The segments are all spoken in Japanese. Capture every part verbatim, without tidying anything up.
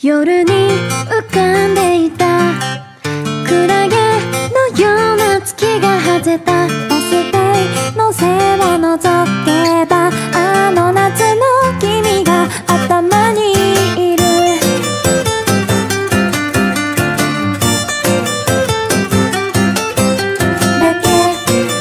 夜に浮かんでいたクラゲのような月が外れたバス停の背を覗けばあの夏の君が頭にいるだけ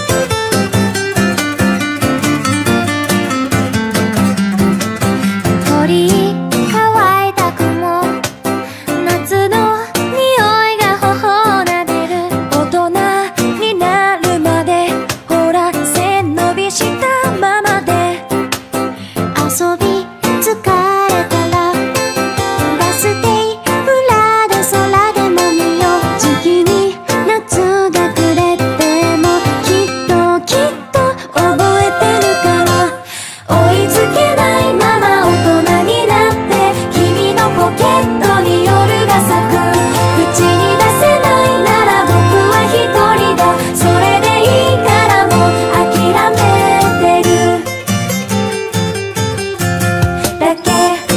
鳥居乾いた雲夏の匂いが頬なでる大人になるまでほら背伸びしたままで遊び疲れたらバス停裏で空でも見よう時期に夏が暮れてもきっときっと覚えてるから追いつけないまま大人になって君のポケットに夜が咲く口に出せないなら僕は一人だそれでいいからもう諦めてるだけ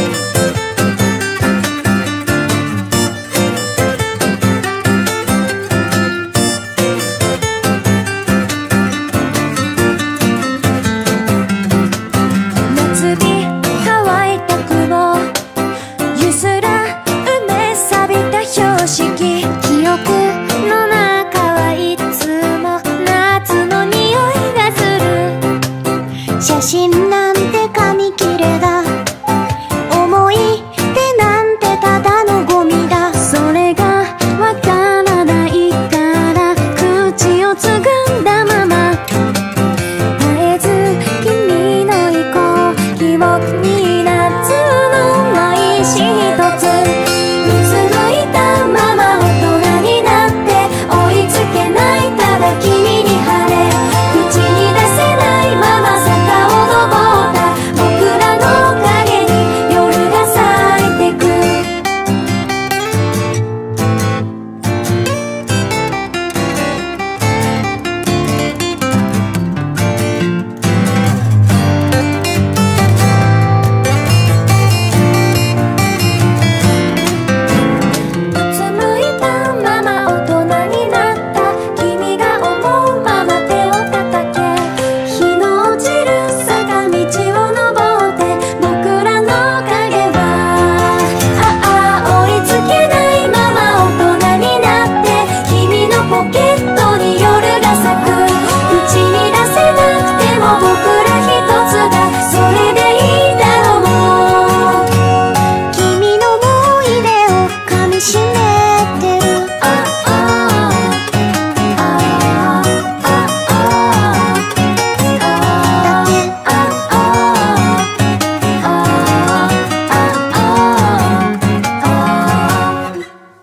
夏日乾いた雲ゆすら埋め錆びた標識記憶の中はいつも夏の匂いがする写真なんて紙切れだ思い出なんてただのゴミだそれがわからないから口をつぐんだまま絶えず君の意向記憶に夏のないし一つ水抜いたまま大人になって追いつけないただ君に晴れ口に出せないまま坂を登った僕らの影に夜が咲いてくうつむいたまま大人になった君が思うまま手を叩け日の落ちる坂道を登って僕らの影はああ追いつけないまま大人になって君のポケットに夜が咲く口に出せなくても僕ら一つだそれでいいだろうもう君の思い出を噛みしめてるあああああだけああああ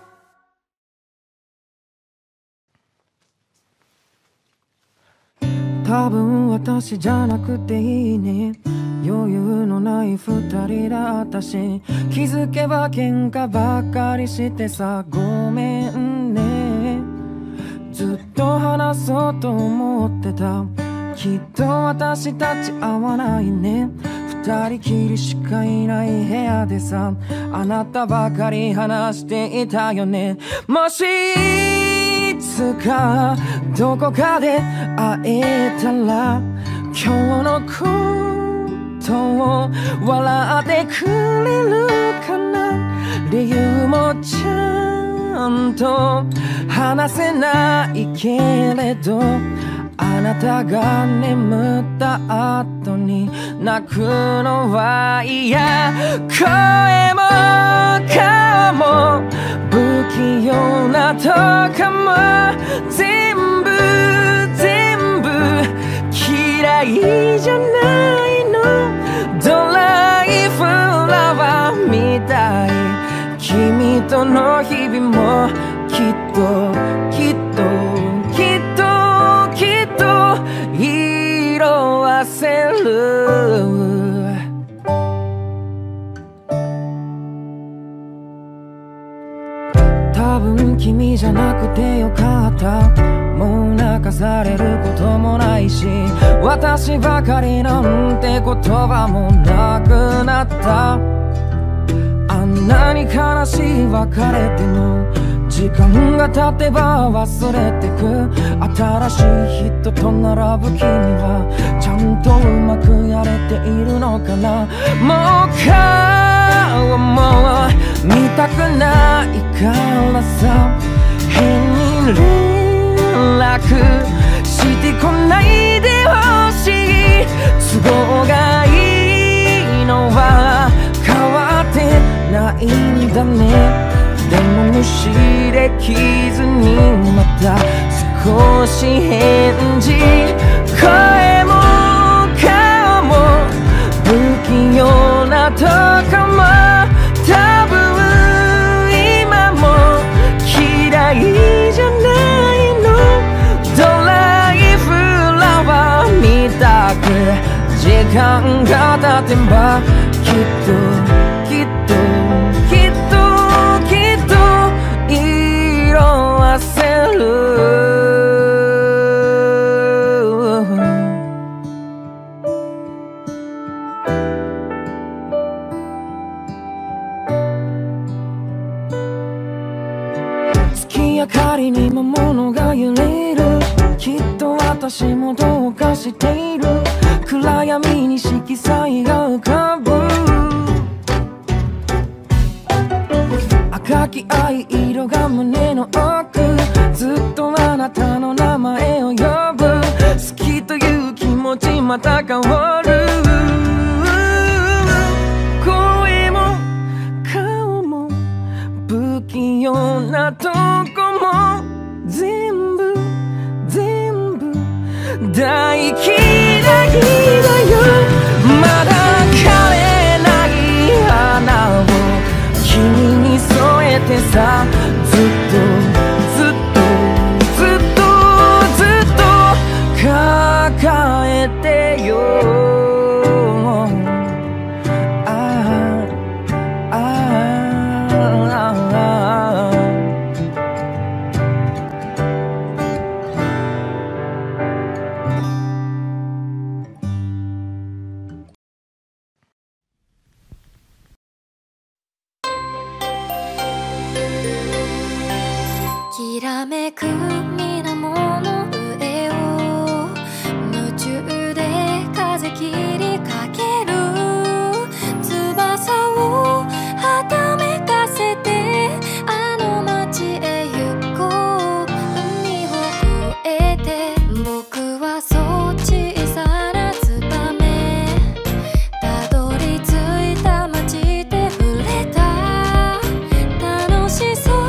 多分私じゃなくていいね余裕のない二人だったし気づけば喧嘩ばっかりしてさごめんねずっと話そうと思ってたきっと私たち合わないね二人きりしかいない部屋でさあなたばかり話していたよねもしいつかどこかで会えたら今日のことを笑ってくれるかな理由もちゃんと話せないけれどあなたが眠った後に泣くのは嫌声も顔も不器用なとかも全部全部嫌いじゃないのドライフラワーみたい君との日々もきっときっときっときっと色あせる多分君じゃなくてよかったもう泣かされることもないし私ばかりなんて言葉もなくなったあんなにに悲しい別れても時間が経てば忘れてく。新しい人と並ぶ君はちゃんとうまくやれているのかな。もう顔も見たくないからさ、変に連絡してこないでほしい。都合がいいのは変わってないんだね。でも無視できずにまた少し返事。声も顔も不器用なとこも多分今も嫌いじゃないの。ドライフラワーみたく時間が経てばきっときっときっときっと色あせる。月明かりにも物が揺れる。きっと私もどうかしている。暗闇に色彩が浮かぶ。赤き愛色が胸の奥。ずっとあなたの名前を呼ぶ。好きという気持ちまた変わる。声も顔も不器用なとこも全部全部大嫌いだよ。まだ枯れない花を君に添えてさ、ずっとずっとずっとずっと抱えてよ。ああああきらめく水面の上を夢中で風切りかける。翼をはためかせてあの街へ行こう。海を越えて僕はそう小さなツバメ。たどり着いた街で触れた楽しそう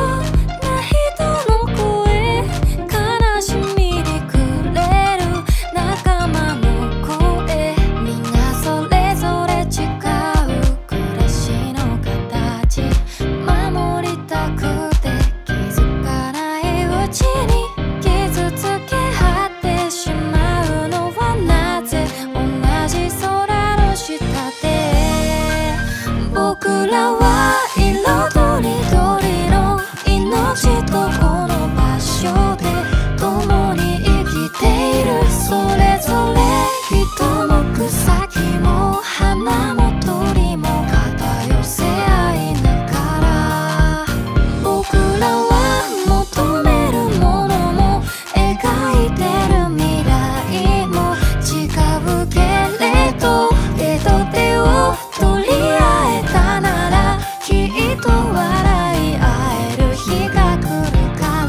僕らは色とりどりの命とこの場所で共に生きている。それぞれ人も草木も花も鳥も肩寄せ合いながら、僕らは求めるものも描いてる未来も違うけれど、手と手を取り合えたならきっと笑い合える日が来るから。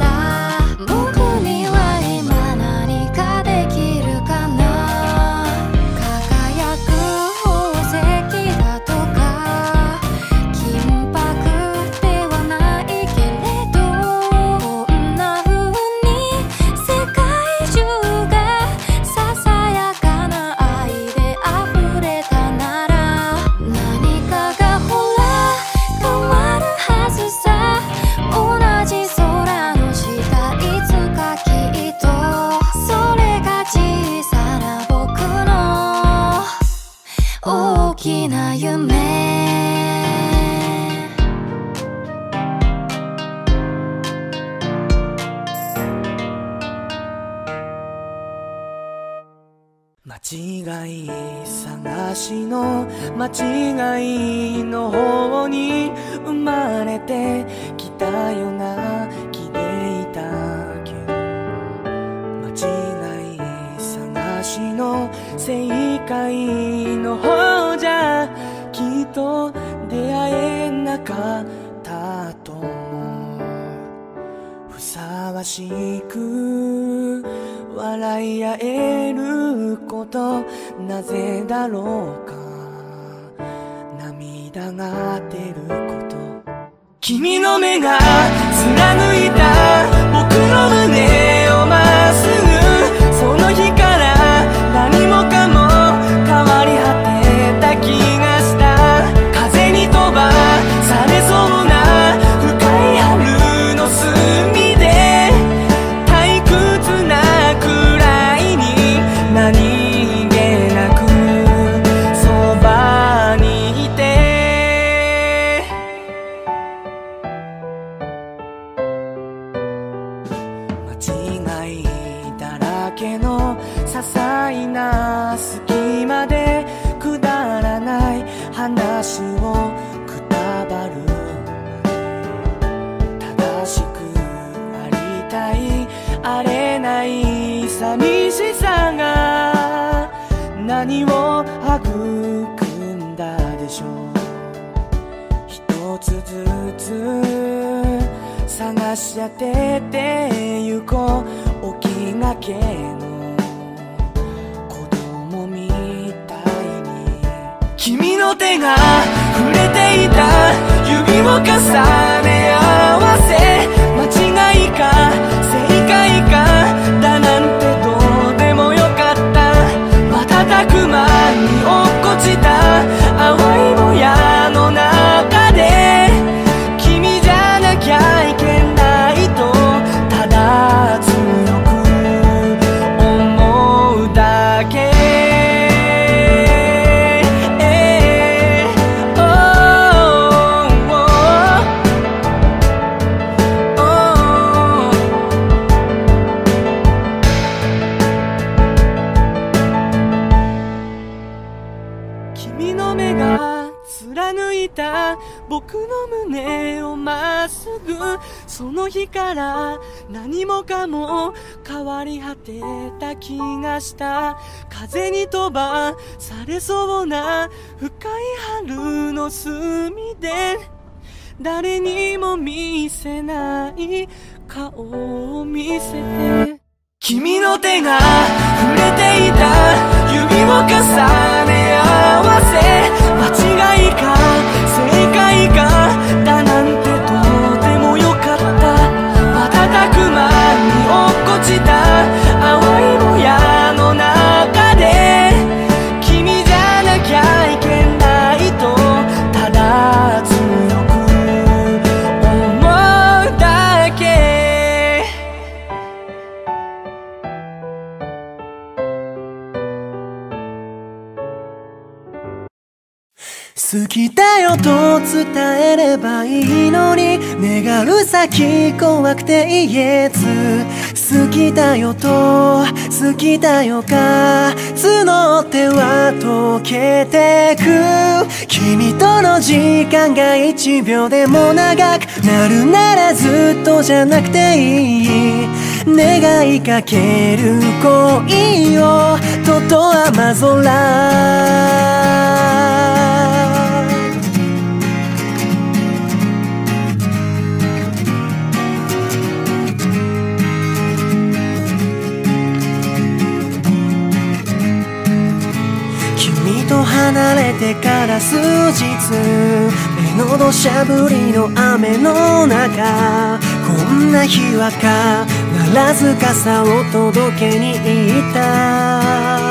僕には今何かできるかな。輝く宝石だとか金箔ではないけれど、こんな風に世界中がささやかな愛で溢れたなら、何かがほら変わるはずさ。同じ空の下いつかきっとそれが小さな僕の大きな夢。 間違い探しの間違いの方に生まてきたような気でいたけど、間違い探しの正解の方じゃきっと出会えなかったと思う。ふさわしく笑い合えること、なぜだろうか。涙が出ること、君の目が貫いた僕の胸をまっすぐ、その日から何もかも変わり果てた気がした。風に飛ばされそうな深い春の隅で、退屈なくらいに何気なくそばにいて、間違いだらけの些細な隙間でくだらない話をくたばる。正しくありたいあれない寂しさが何を育んだでしょう。一つずつ探し当ててゆこう、起きがけの子供みたいに。君の手が触れていた指を重ね合わせ、間違いか正解かだなんてどうでもよかった。瞬く間に落っこちた淡いもやの中で、君じゃなきゃいけないとただ強く思うだけ。君の目が貫いた僕の胸をまっすぐ、その日から何もかも変わり果てた気がした。風に飛ばされそうな深い春の隅で、誰にも見せない顔を見せて、君の手が触れていた指を重ね合わせ、間違いか正解かだなんてどうでもよかった。瞬く間に落っこちた淡いもやの中で、君じゃなきゃいけないとただ強く思うだけ。好きだよと伝えればいいのに、願う先怖くて言えず、好きだよと好きだよが募っては溶けてく。君との時間が一秒でも長くなるならずっとじゃなくていい。願いかける恋をとと雨空。離れてから数日、目の土砂降りの雨の中、こんな日は必ず傘を届けに行った。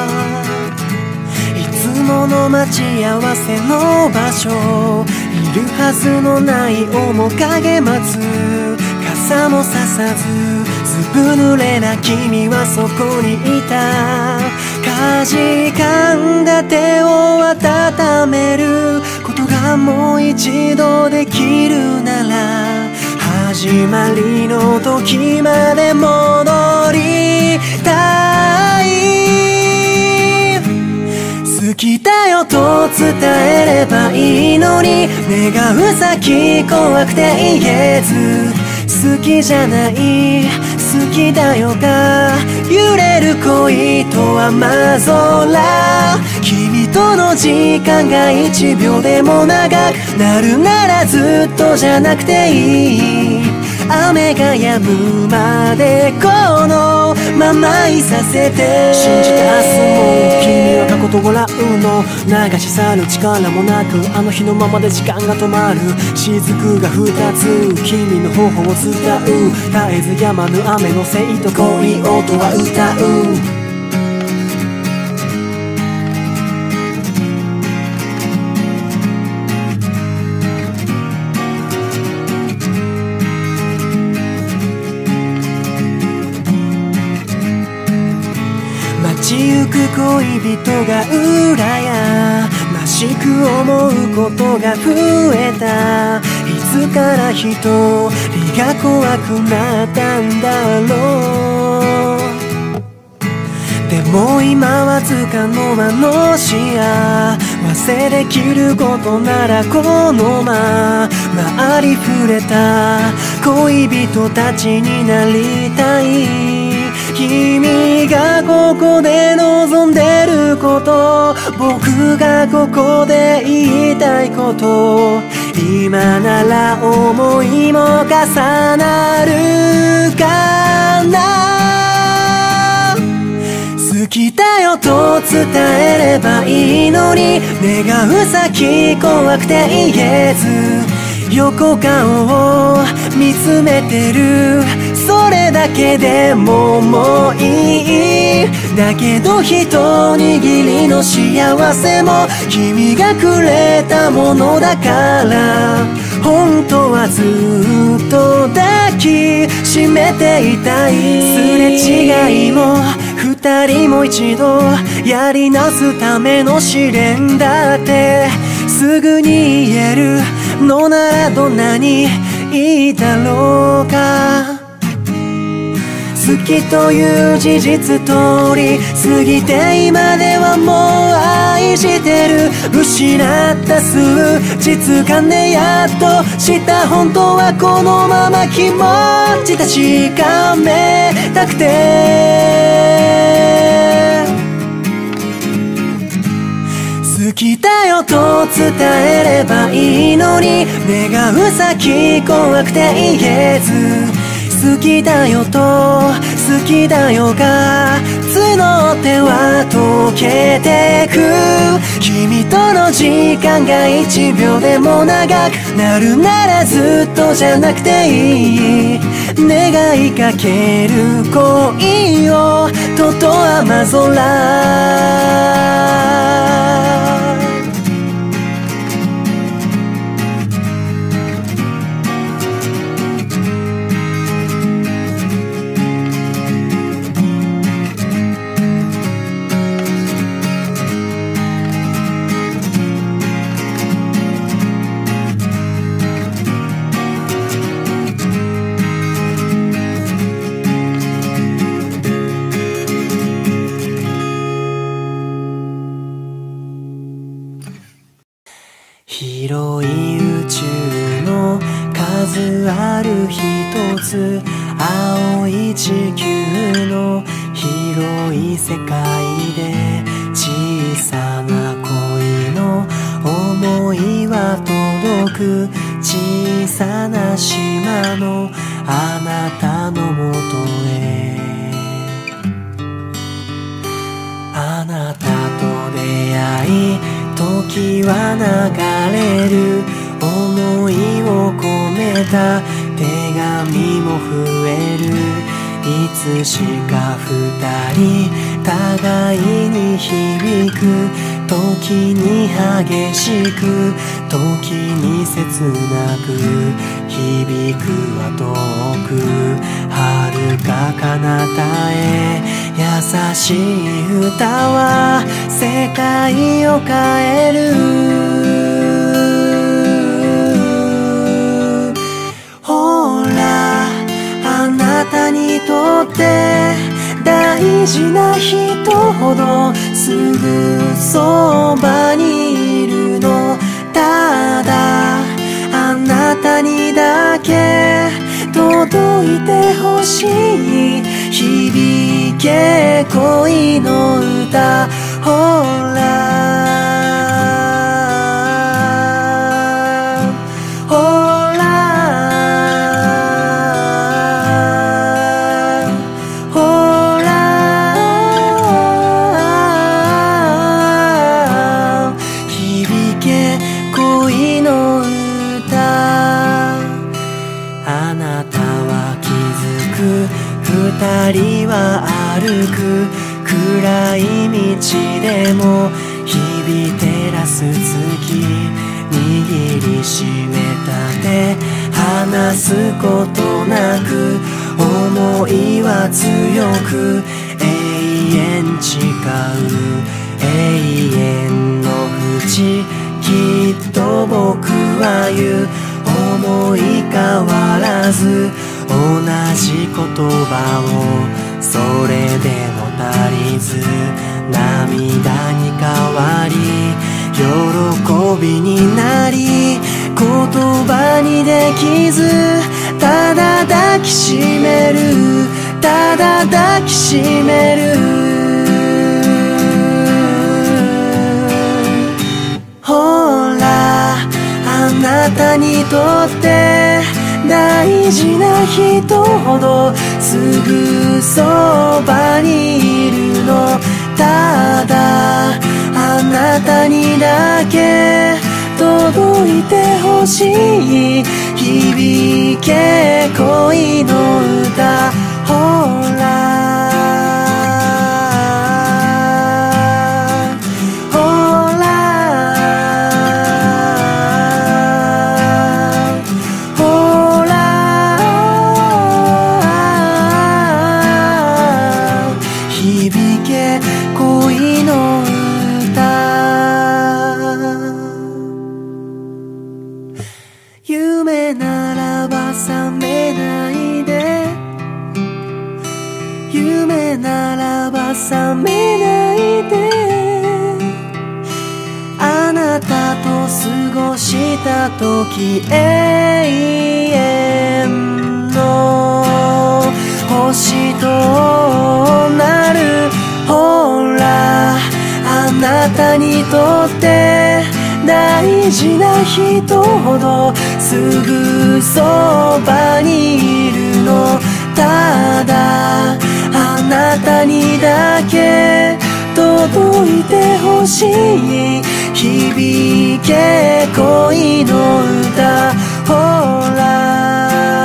いつもの待ち合わせの場所、いるはずのない面影待つ。傘もささずずぶ濡れな君はそこにいた。かじかんだ手を温めることがもう一度できるなら、始まりの時まで戻りたい。好きだよと伝えればいいのに、願う先怖くて言えず、好きじゃない好きだよが揺れる恋と雨空、君との時間が一秒でも長くなるならずっとじゃなくていい、雨が止むまでこのままいさせて、 信じて明日も君は過去と笑うの、流し去る力もなくあの日のままで時間が止まる、雫が二つ君の頬を伝う、絶えず止まぬ雨のせいと恋音は歌う。 街行く恋人が羨ましく思うことが増えた、いつから一人が怖くなったんだろう。でも今はつかの間の幸せできることならこのままありふれた恋人たちになりたい、君がここで望んでること、僕がここで言いたいこと、今なら思いも重なるかな。好きだよと伝えればいいのに、願う先怖くて言えず、横顔を見つめてる、それだけでももういい、だけど一握りの幸せも君がくれたものだから、本当はずっと抱きしめていたい、すれ違いも二人も一度やりなすための試練だってすぐに言えるのならどんなにいいだろうか。好きという事実通り過ぎて今ではもう愛してる、失った数日間でやっとした本当はこのまま気持ち確かめたくて、好きだよと伝えればいいのに、願う先怖くて言えず、好きだよと好きだよが募っては溶けてく、君との時間が一秒でも長くなるならずっとじゃなくていい、願いかける恋をとと雨空。広い宇宙の数ある一つ、青い地球の広い世界で小さな恋の想いは届く、小さな島のあなたのもとへ、あなたと出会い時は流れる、想いを込めた手紙も増える、いつしか二人互いに響く、時に激しく時に切なく、響くは遠く遥か彼方へ、優しい歌は世界を変える、ほらあなたにとって大事な人ほどすぐそばにいる、 たにだけ届いてほしい。響け恋の歌、ほらほらほら響け恋の歌。あなたは気づく、二人は歩く、暗い道でも日々照らす月、握りしめた手離すことなく、想いは強く永遠誓う永遠の淵、きっと僕は言う、思い変わらず同じ言葉を、それでも足りず涙に変わり喜びになり、言葉にできずただ抱きしめる、ただ抱きしめる。ほらあなたにとって大事な人ほどすぐそばにいるの。ただあなたにだけ届いてほしい。響け恋の歌、ほら夢ならば覚めないで、夢ならば覚めないで、あなたと過ごした時永遠の星となる。ほらあなたにとって大事な人ほどすぐそばにいるの。ただあなたにだけ届いてほしい。響け恋の歌、ほら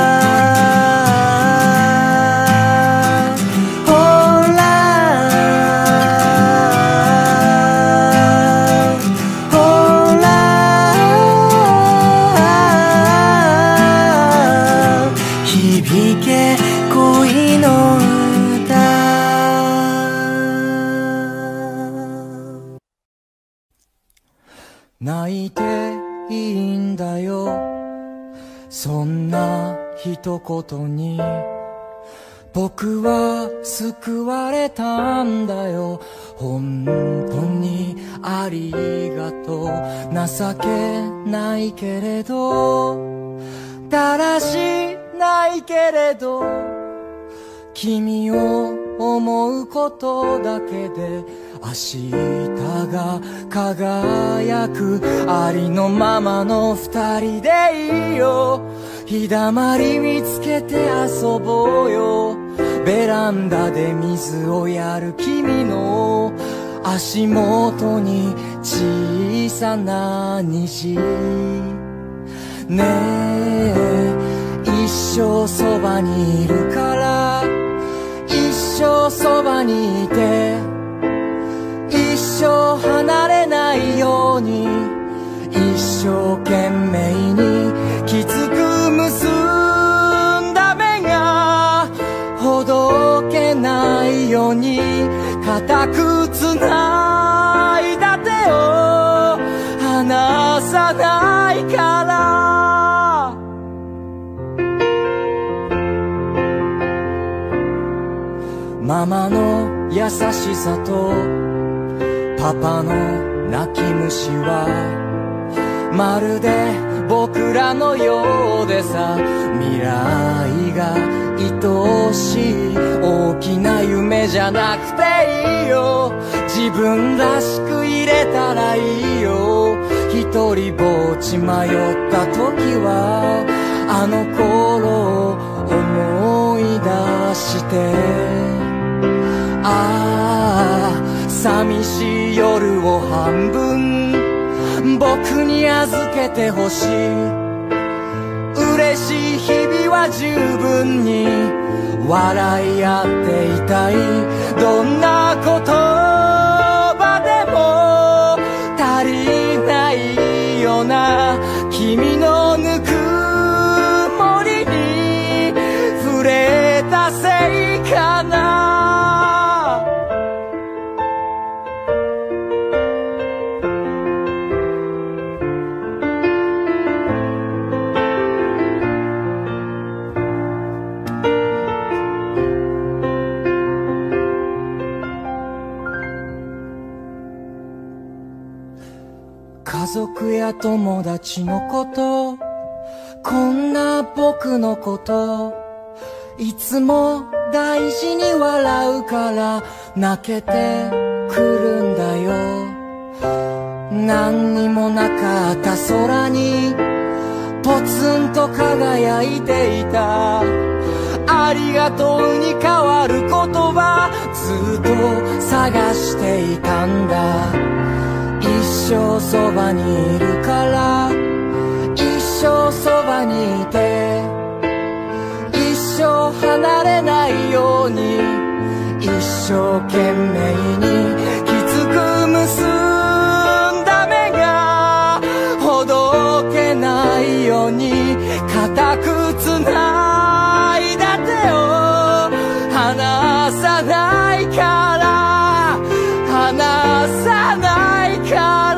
泣いていいんだよ、そんな一言に僕は救われたんだよ。本当にありがとう。情けないけれどだらしないけれど、君を思うことだけで明日が輝く。ありのままの二人でいいよ。日だまり見つけて遊ぼうよ。ベランダで水をやる君の足元に小さな虹。ねえ一生そばにいるから、一生そばにいて、一生離れないように、一生懸命にきつく結んだ目がほどけないように、固くつないだ手を離さないから。ママの優しさとパパの泣き虫はまるで僕らのようでさ、未来が愛しい大きな夢じゃなくていいよ、自分らしく入れたらいいよ。一人ぼっち迷った時はあの頃を思い出して、ああ寂しい夜を半分僕に預けてほしい、嬉しい日々は十分に笑い合っていたい、どんな言葉でも足りないよな、君のぬくもりに触れたせいかな。家族や友達のこと、こんな僕のこと、いつも大事に笑うから泣けてくるんだよ。何にもなかった空にポツンと輝いていた、ありがとうに変わる言葉ずっと探していたんだ。一生そばにいるから一生そばにいて、一生離れないように一生懸命にきつく結んだ目がほどけないように固くつないだ手を離さないから離さないから。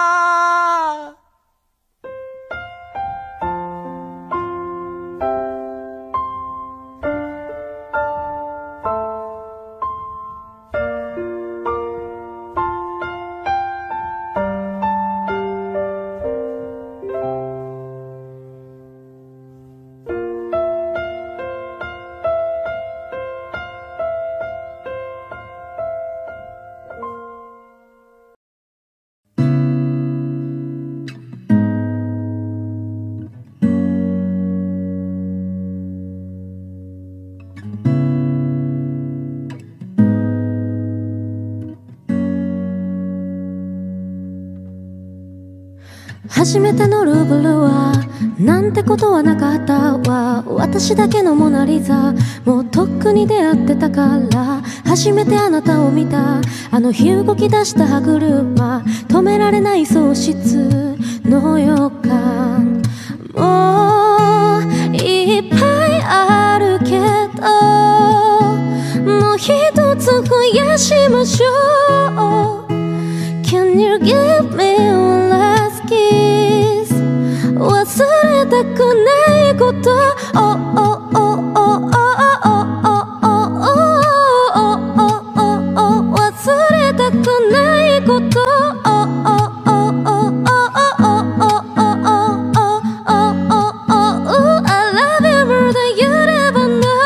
初めてのルーブルはなんてことはなかったわ、私だけのモナリザ、もうとっくに出会ってたから。初めてあなたを見たあの日動き出した歯車、止められない喪失の予感、もういっぱいあるけどもう一つ増やしましょう。 Can you give me one last kiss? 忘れたくないこと、oh, oh, oh, oh, oh, oh, oh, oh, oh, oh, 忘れたくないこと、oh, oh, oh, oh, oh, oh, oh, I love you more than you ever know.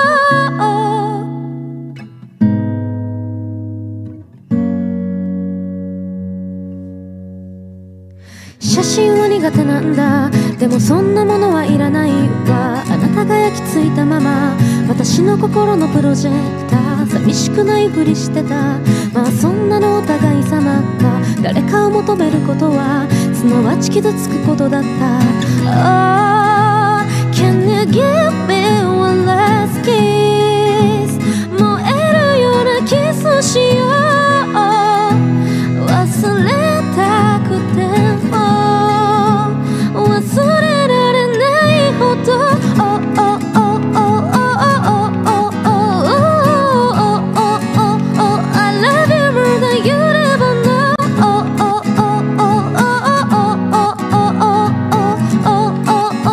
写真は苦手なんだ、でもそんなものはいらないわ。あなたが焼き付いたまま私の心のプロジェクター、寂しくないふりしてた。まあそんなのお互い様か、誰かを求めることはすなわち傷つくことだった。 Oh, can you give me one last kiss? 燃えるようなキスしよう。忘れたくても忘れられないほど、 oh, oh, oh, oh, oh, oh, oh, oh, oh, oh, I love you more than you ever know. Oh, oh, oh, oh, oh, oh, oh, oh, oh, oh, oh,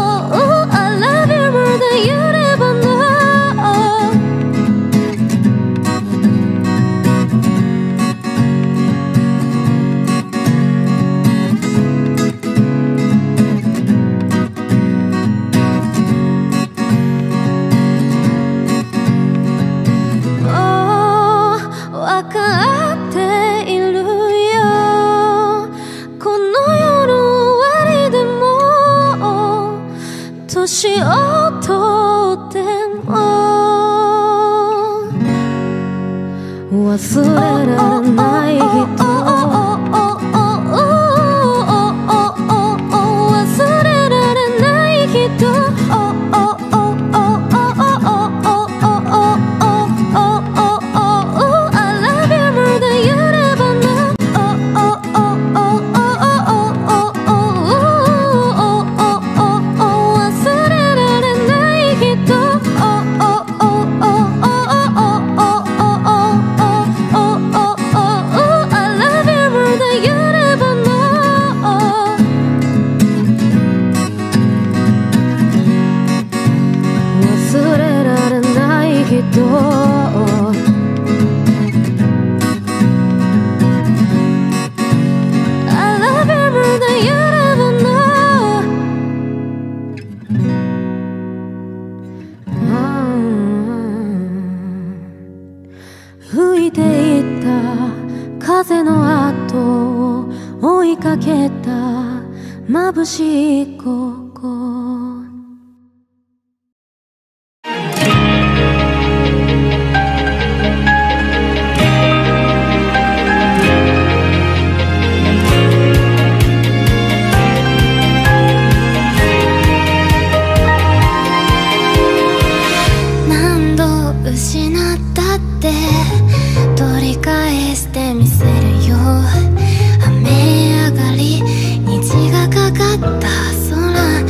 年をとっても忘れられない人忘れられない人吹いていった風の後を追いかけた眩しいここ何度失ったって取り返してみせるよ雨上がり虹がかかった空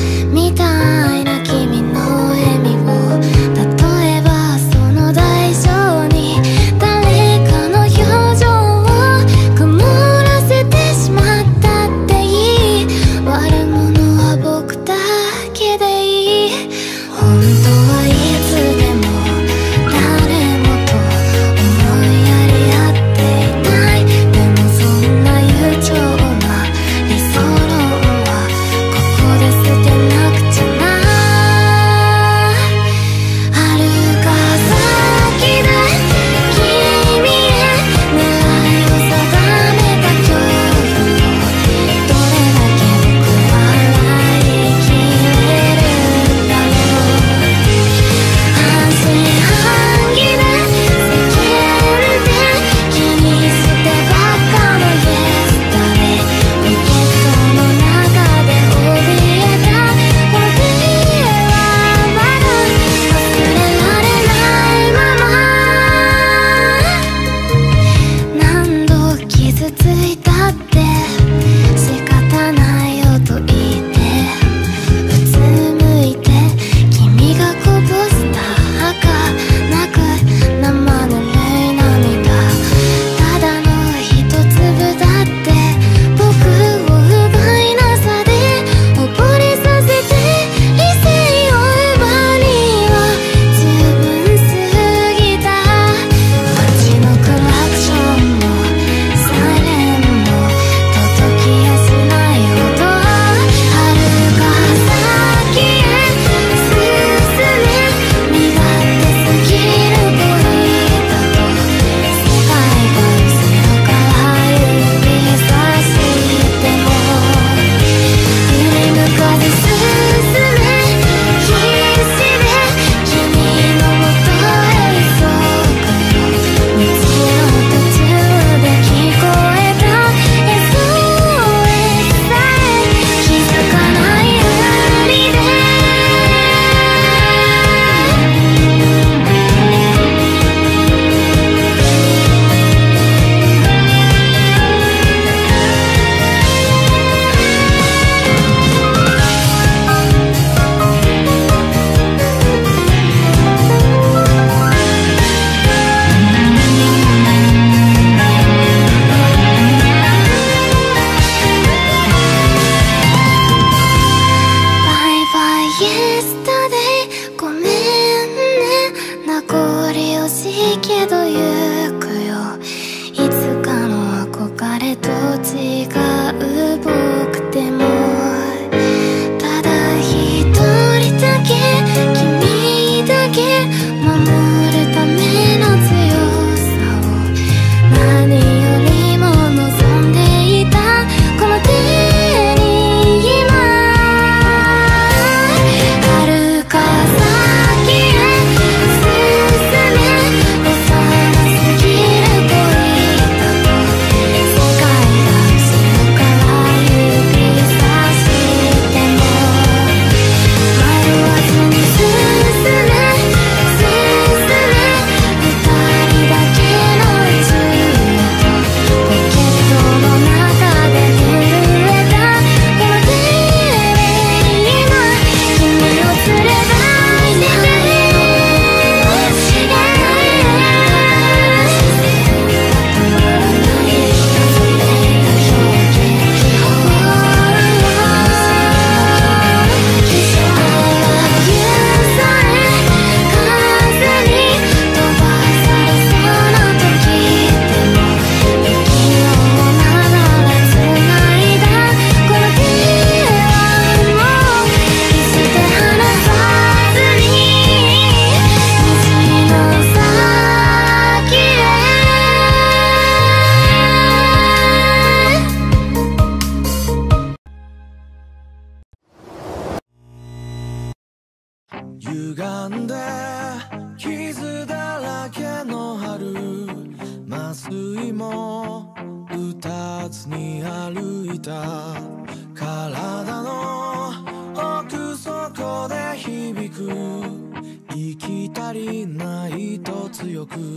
歪んで傷だらけの春、麻酔も打たずに歩いた。体の奥底で響く息足りないと強く、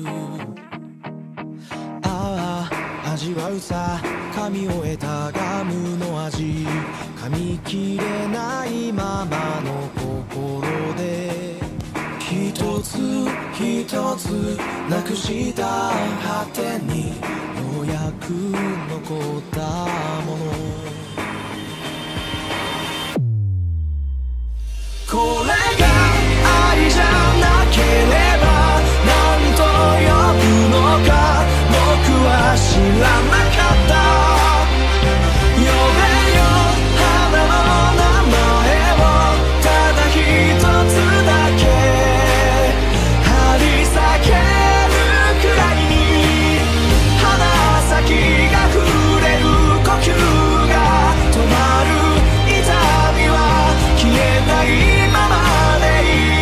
ああ味わうさ噛み終えたガムの味、噛み切れないままの心で一つ一つなくした果てにようやく残ったもの、これが愛じゃなければ何と呼ぶのか僕は知らなかった。呼べよ花の名前をただ一つだけ、張り裂けるくらいに鼻先が触れる呼吸が止まる、痛みは消えないままでいい。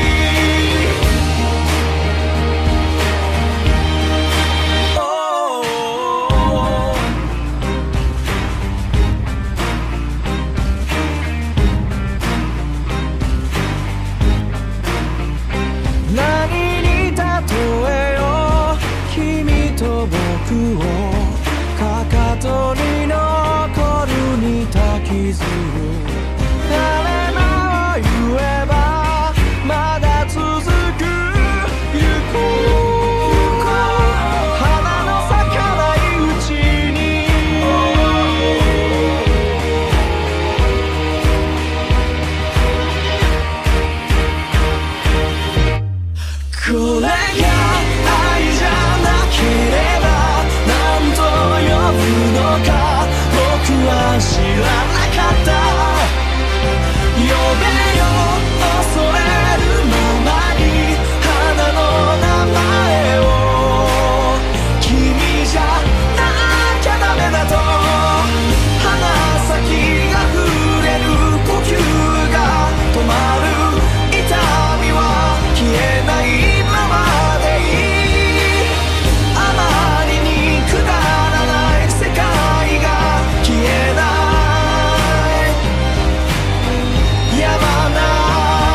何に例えよう君と僕を、かかとに残る似た傷、誰も言えばまだ続く、行こう花の咲かないうちに。これが愛じゃなければ何と呼ぶのか僕は知らなかった。呼べよ恐れるままに花の名前を、君じゃなきゃダメだと鼻先が触れる呼吸が止まる、痛みは消えないままでいい。あまりにくだらない世界が消えない、やまない。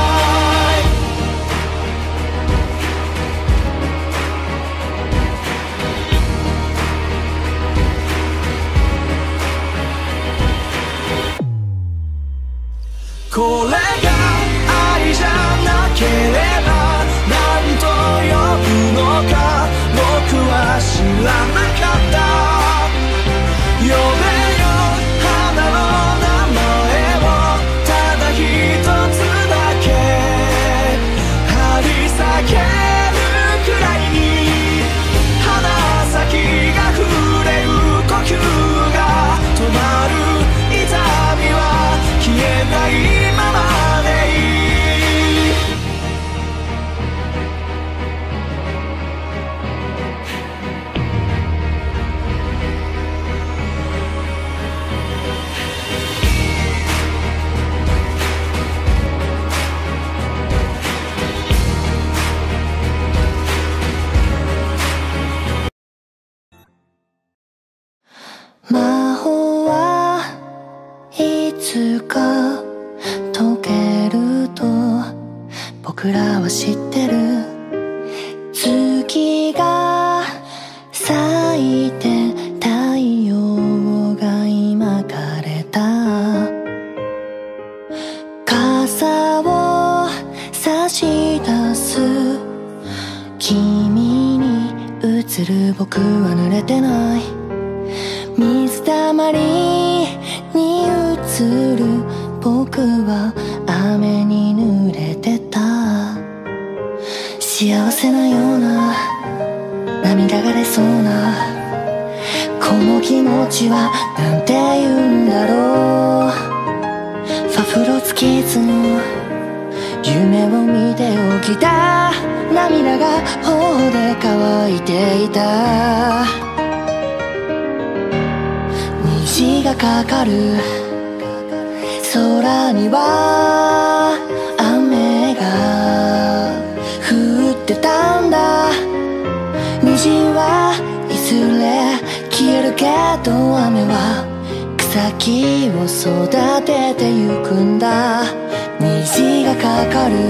これが愛じゃなければ何と呼ぶのか僕は知らなかった。呼べよ花の名前をただ一つだけ、張り裂けるくらいに鼻先が触れる呼吸が止まる、痛みは消えないままでいい。 魔法はいつか解けると僕らは知ってる。月が咲いて太陽が今枯れた、傘を差し出す君に映る僕は濡れてない、水たまりに映る僕は雨に濡れてた。幸せなような涙が出そうなこの気持ちはなんて言うんだろう。ファフロツキッズの夢を見て起きた涙が頬で乾いていた。虹がかかる空には雨がってたんだ。虹はいずれ消えるけど雨は草木を育ててゆくんだ。虹がかかる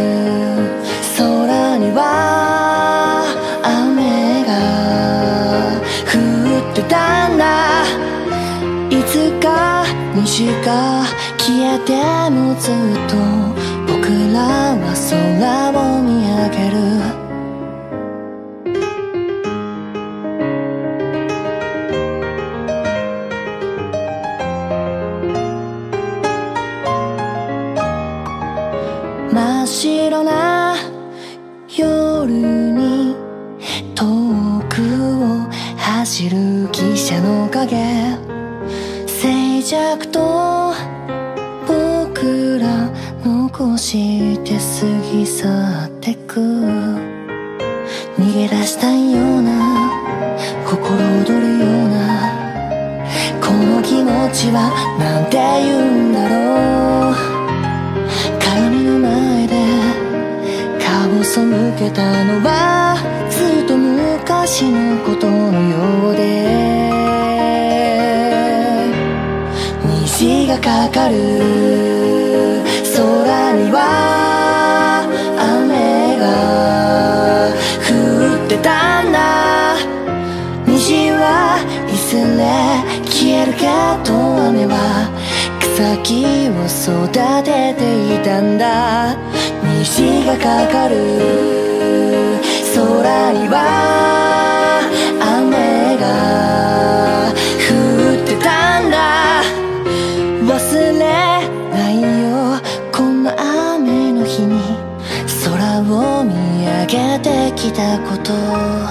空には雨が降ってたんだ。いつか虹が消えてもずっと僕らは空を見上げる。真っ白な夜に遠くを走る汽車の影、静寂と僕ら残して過ぎ去ってく。逃げ出したいような心躍るようなこの気持ちはなんて言うんだろう。鏡の前で顔を背けたのはずっと昔のことのようで、虹がかかる空には雨が降ってたんだ。虹はいずれ消えるけど雨は草木を育てていたんだ。虹がかかる空には雨が降ってたんだ。忘れないよこんな雨の日に空を見上げてきたこと。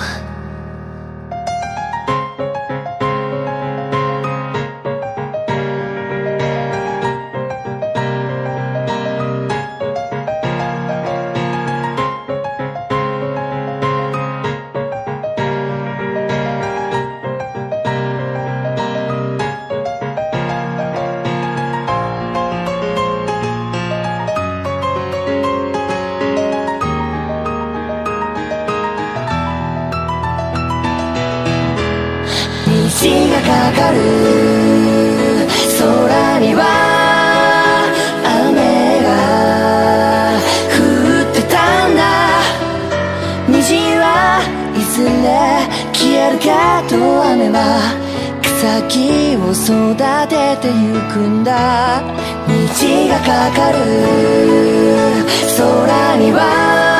虹がかかる空には雨が降ってたんだ。虹はいずれ消えるけど雨は草木を育ててゆくんだ。虹がかかる空には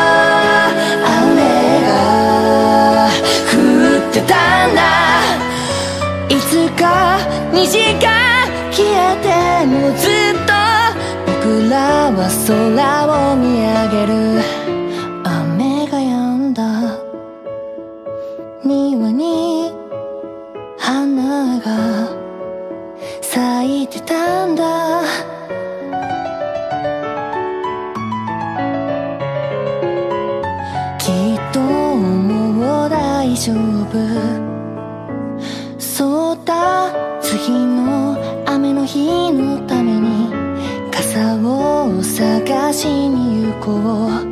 雨が降ってたんだ。いつか虹が消えてもずっと僕らは空を見上げる。雨が止んだ庭に花が咲いてたんだ。きっともう大丈夫。そうだ次の雨の日のために傘を探しに行こう。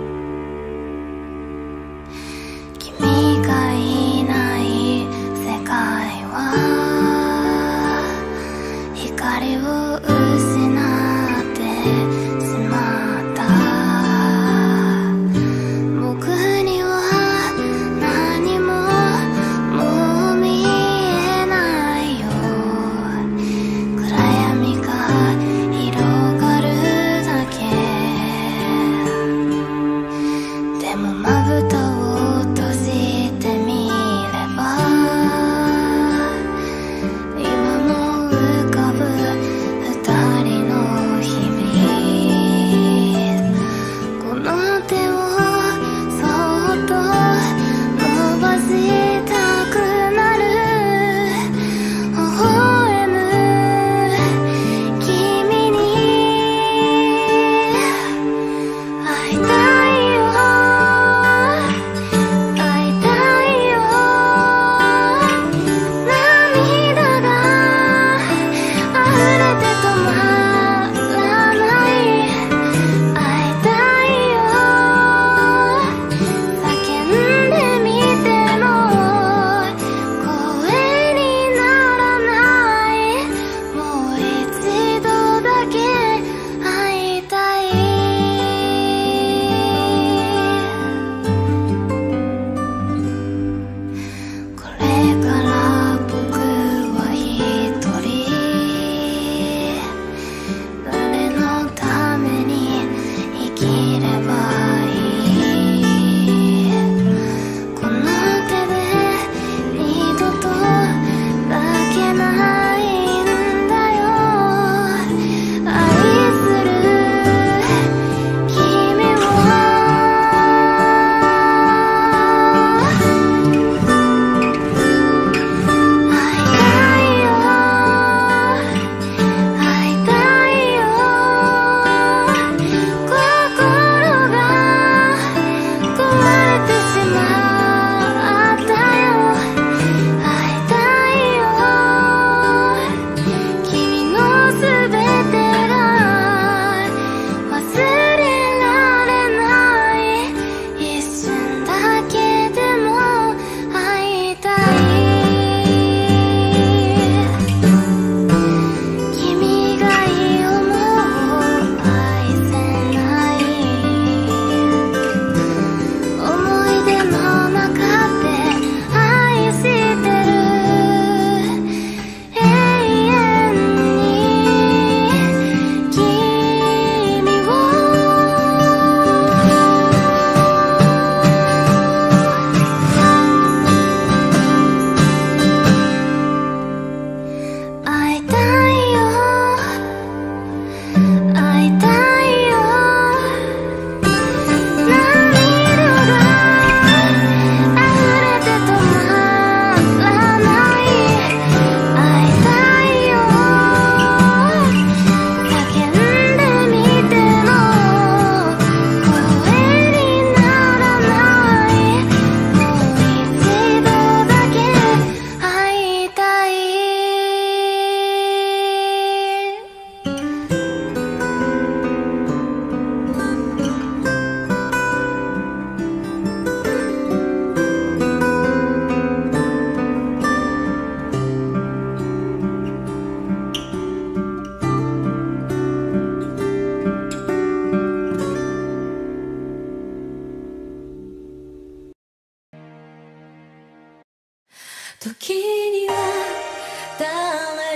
君がいない世界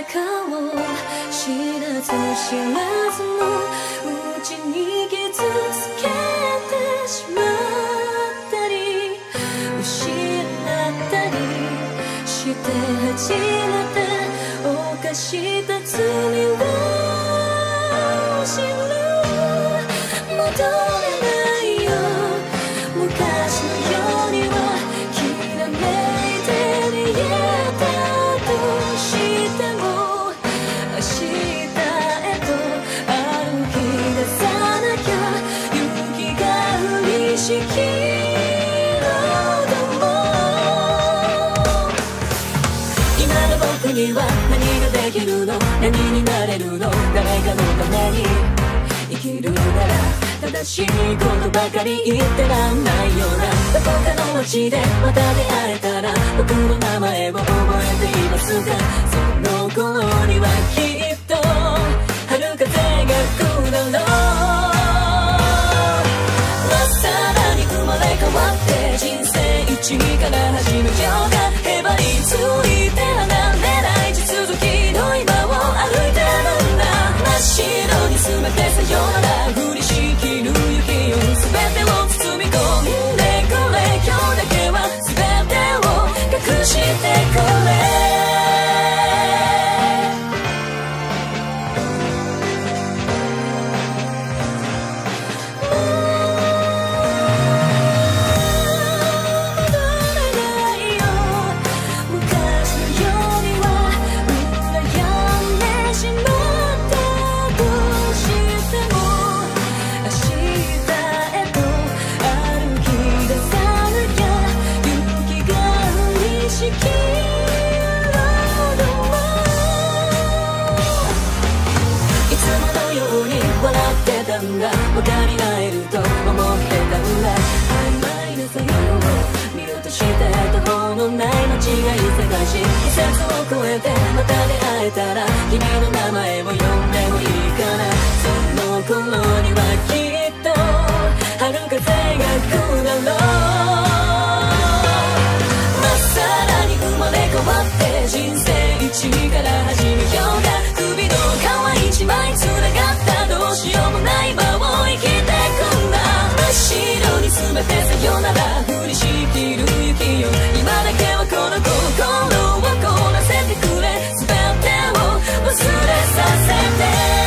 を知らず知らずのうちに傷つけてしまったり失ったりして初めて犯した罪を知る。戻れないよ昔のようにはきらめいて見えたとしても明日へと歩き出さなきゃ勇気が降りしきるのも今の僕には何ができるの何になれるの誰かのために生きるなら正しいことばかり言ってらんないようなどこかの街でまた出会えたら僕の名前を覚えていますか。その頃にはきっと春風が来るだろう。まっさらに生まれ変わって人生一から始めようか。へばりついて離れない地続きの今を歩いてるんだ。真っ白に全てさよなら降りしきる雪よ全てを包み込んでくれ。今日だけは全てを隠してくれ。バカになえると思ってたんだ。曖昧な作業を見落として途方のない間違い探し季節を超えてまた出会えたら君の名前を呼んでもいいかな。その頃にはきっと春風が来るだろう。まっさらに生まれ変わって人生一から始めようか。首の皮一枚つながったどうしようもない場を生きてくんだ。真っ白に全てさよなら降りしきる雪よ今だけはこの心を凍らせてくれ。全てを忘れさせて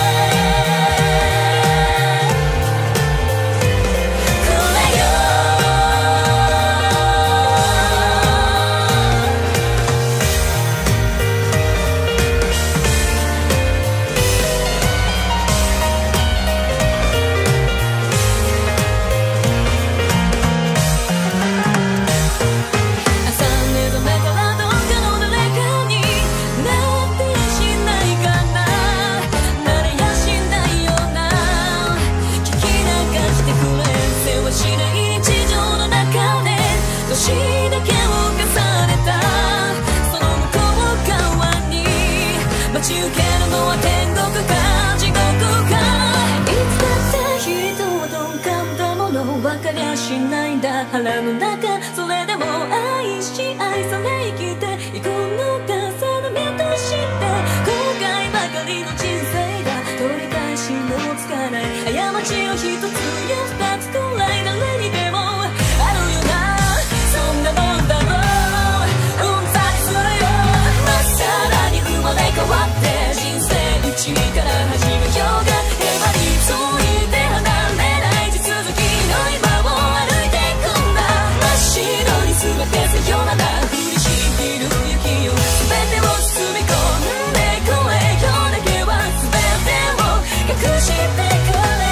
待ち受けるのは天国か地獄か。いつだって人は鈍感だもの分かりゃしないんだ腹の中。それでも愛し愛され生きていくのが定めとして後悔ばかりの人生が取り返しのつかない過ちを一つや二つくらい誰にでもあるよな。そんなもんだろううんざりするよ。まっさらに生まれ変わって人生一から始めようか。へばりついて離れない地続きの今を歩いていくんだ。真っ白に全てさよなら降りしきる雪よ全てを包み込んでくれ。今日だけは全てを隠してくれ。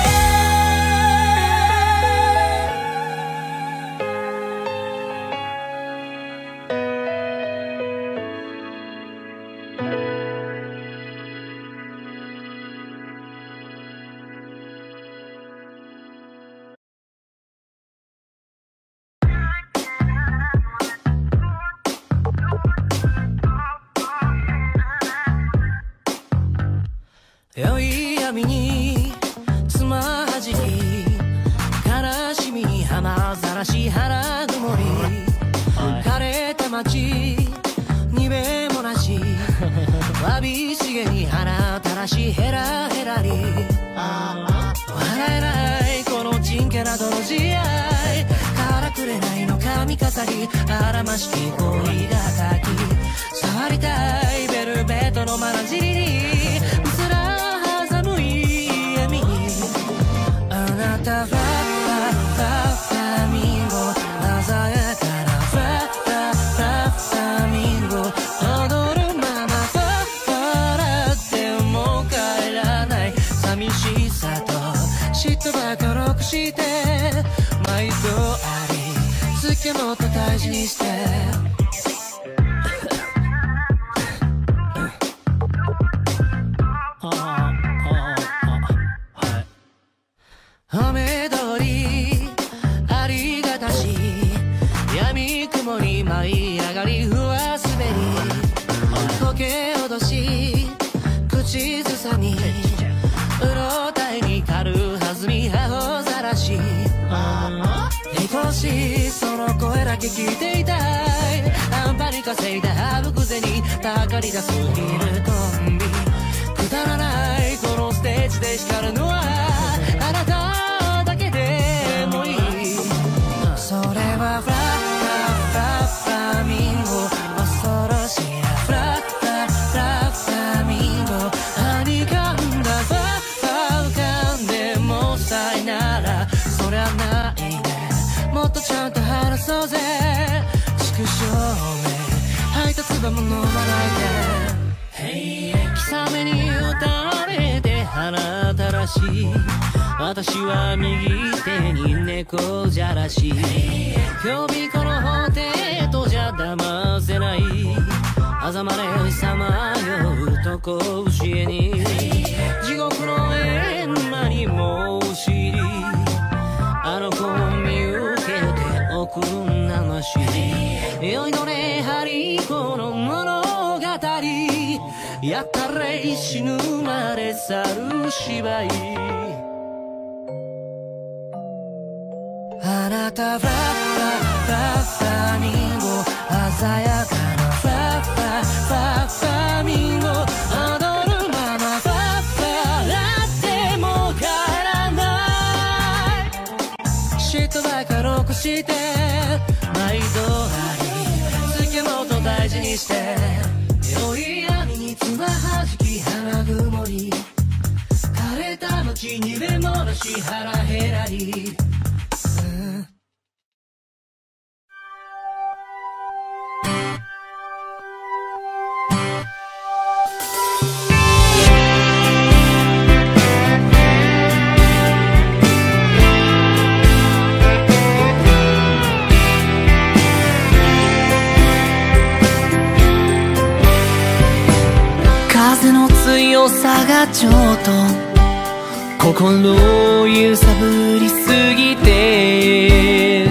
良い闇につまはじき悲しみに花ざらし腹曇り枯れた街にべもなしわびし話ヘラヘラに笑えないこのチンケラとの試合からくれないの髪飾りあらましき恋がかき触りたいベルベットのまなじりにうすら寒い笑みあなたファッファッファッファミンゴ鮮やかなファッファッファッファミンゴ踊るままファッファラってもう帰らない寂しさと嫉妬ばかろくして毎度あり好きもっと大事にして雨通りありがたし闇雲に舞い上がりふわ滑り苔落とし口ずさみうろたえに軽弾み青ざらし愛しいその声だけ聞いていたいあんぱに稼いだあぶくぜにたかり出すギルコンビくだらないこのステージで光るのはあなただけでもいいそれはフラフラフラミンゴ恐ろしいなフラフラフラフラミンゴはにかんだファファ浮かんでもさいならそりゃないねもっとちゃんと話そうぜ畜生め配達場も飲まないで貴雨に打たれて花たらし私は右手に猫じゃらし予備この法廷とじゃ騙せないあまれさまようとこ教えに地獄の閻魔に申し入りあの子を見受けておくんなまし酔いどれはりこの物語やったれ死ぬまで去る芝居あなたフラフラフラフラミンゴ鮮やかなフラフラフラフラミンゴ踊るままフラフラだってもう帰らない嫉妬ばかろくして毎度あり好きもっと大事にして良い闇につまはじき花曇り枯れた街にレモンし腹減らり風の強さがちょっと心を揺さぶりすぎて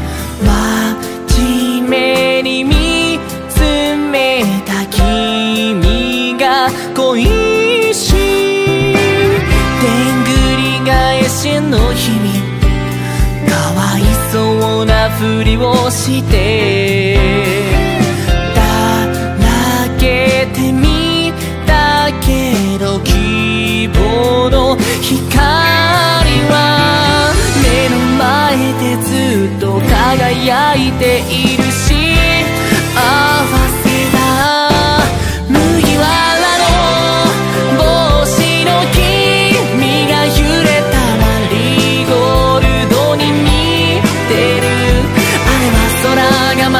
真面目に見つめた君が恋しいでんぐり返しの日々かわいそうなふりをしてだらけてみだけど希望の光は目の前でずっと輝いているし合わせた麦わらの帽子の君が揺れたマリーゴールドに似てるあれは空が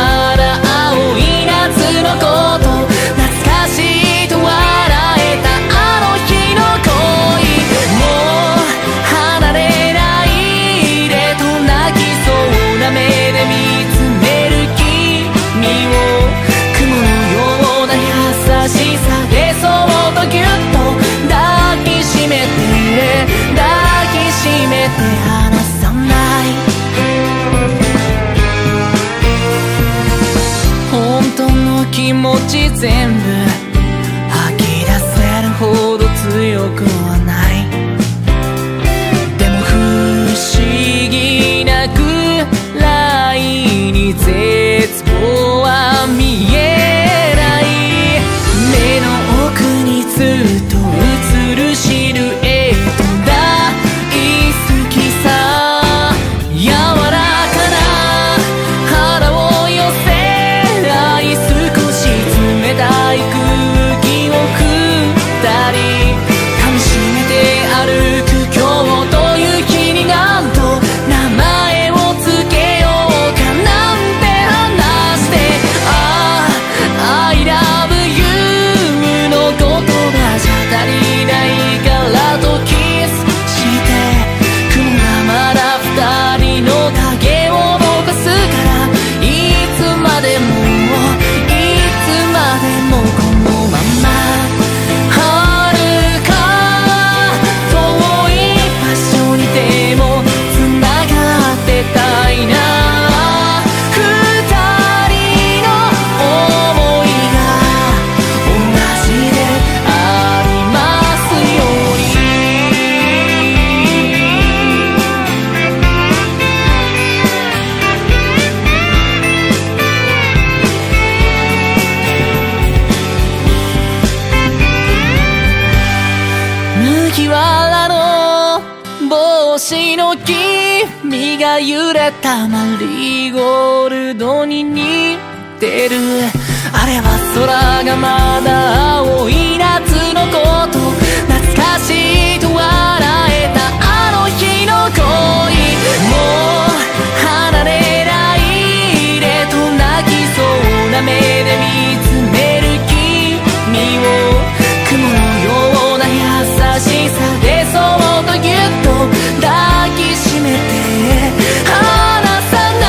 星の君が揺れたマリーゴールドに似てる。あれは空がまだ青い夏のこと、懐かしいと笑えたあの日の恋。もう離れないでと泣きそうな目で見つめる君を、雲のような優しさでそっとぎゅっと抱きしめて離さない。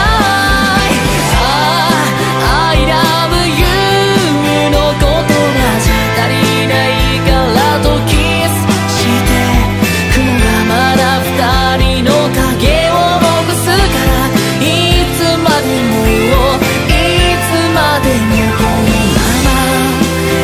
ああ I love you の言葉じゃ足りないからとキスして雲がまだ二人の影をぼくすから、いつまでもいつまでもこのまま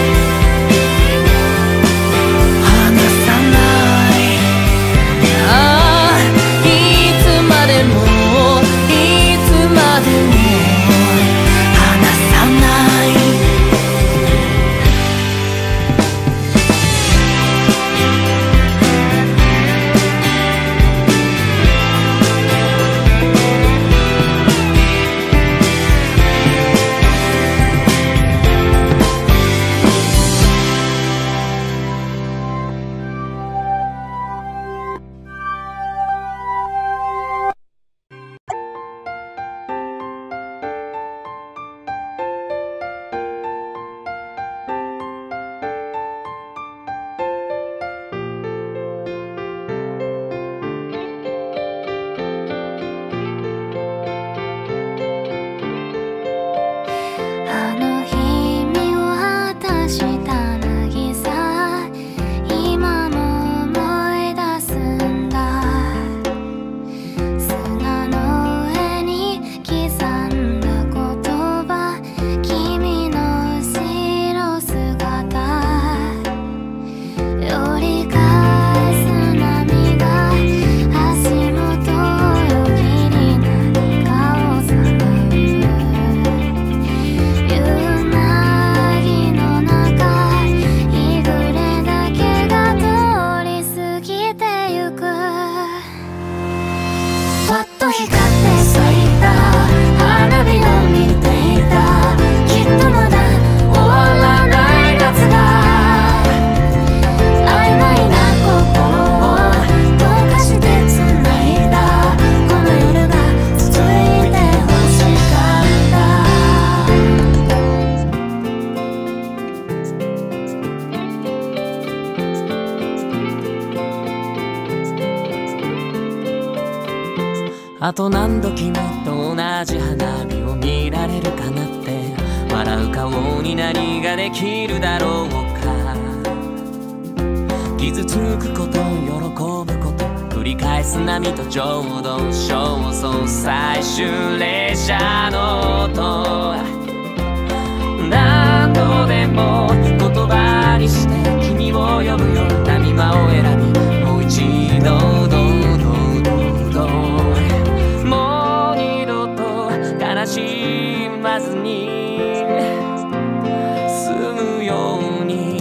あと何度君と同じ花火を見られるかなって、笑う顔に何ができるだろうか。傷つくこと喜ぶこと繰り返す波とちょうど焦燥最終列車の音、何度でも言葉にして君を呼ぶよ。波間を選びもう一度どうどうどうどうもう二度と悲しまずに済むように。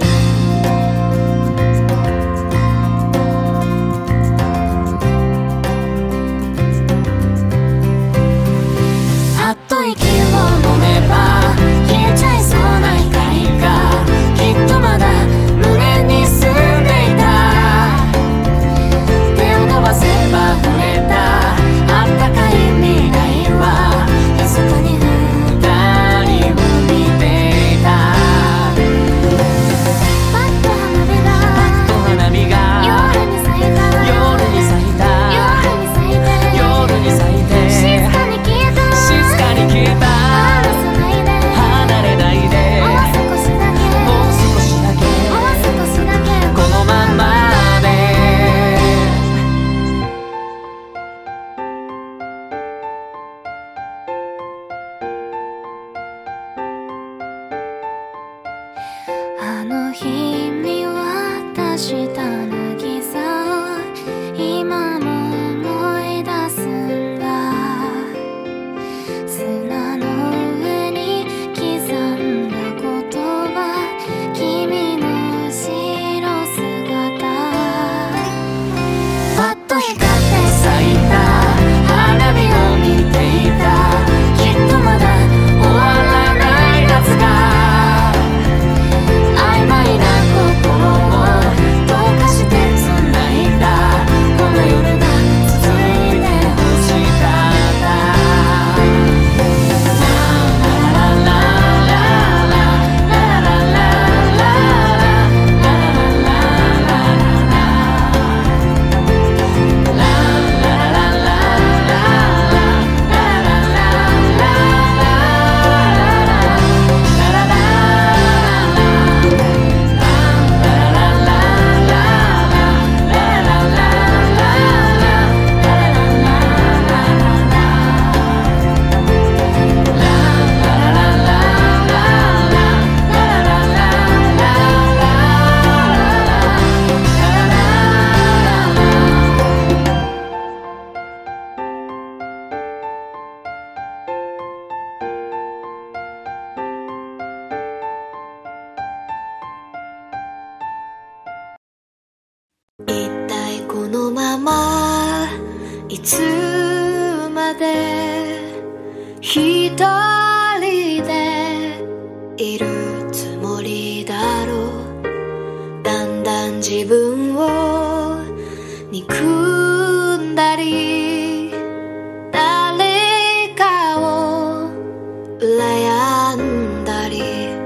あっと息を飲めば消えちゃいそうな怒りがきっとまだ胸に住んでいた。手を伸ばせば触れたあったかい未来は密かに二人を見ていた。パッと花火がパッと花火が夜に咲いた夜に咲いた夜に咲いて夜に咲いて静かに消えた静かに消えた。離さないで離れないでもう少しだけもう少しだけもう少しだけこのままで。あの日見渡した渚を今も思い出すんだ。砂の上に刻んだ言葉君の後ろ姿パッと光って一体このままいつまで一人でいるつもりだろう。だんだん自分を憎んだり誰かを羨んだり、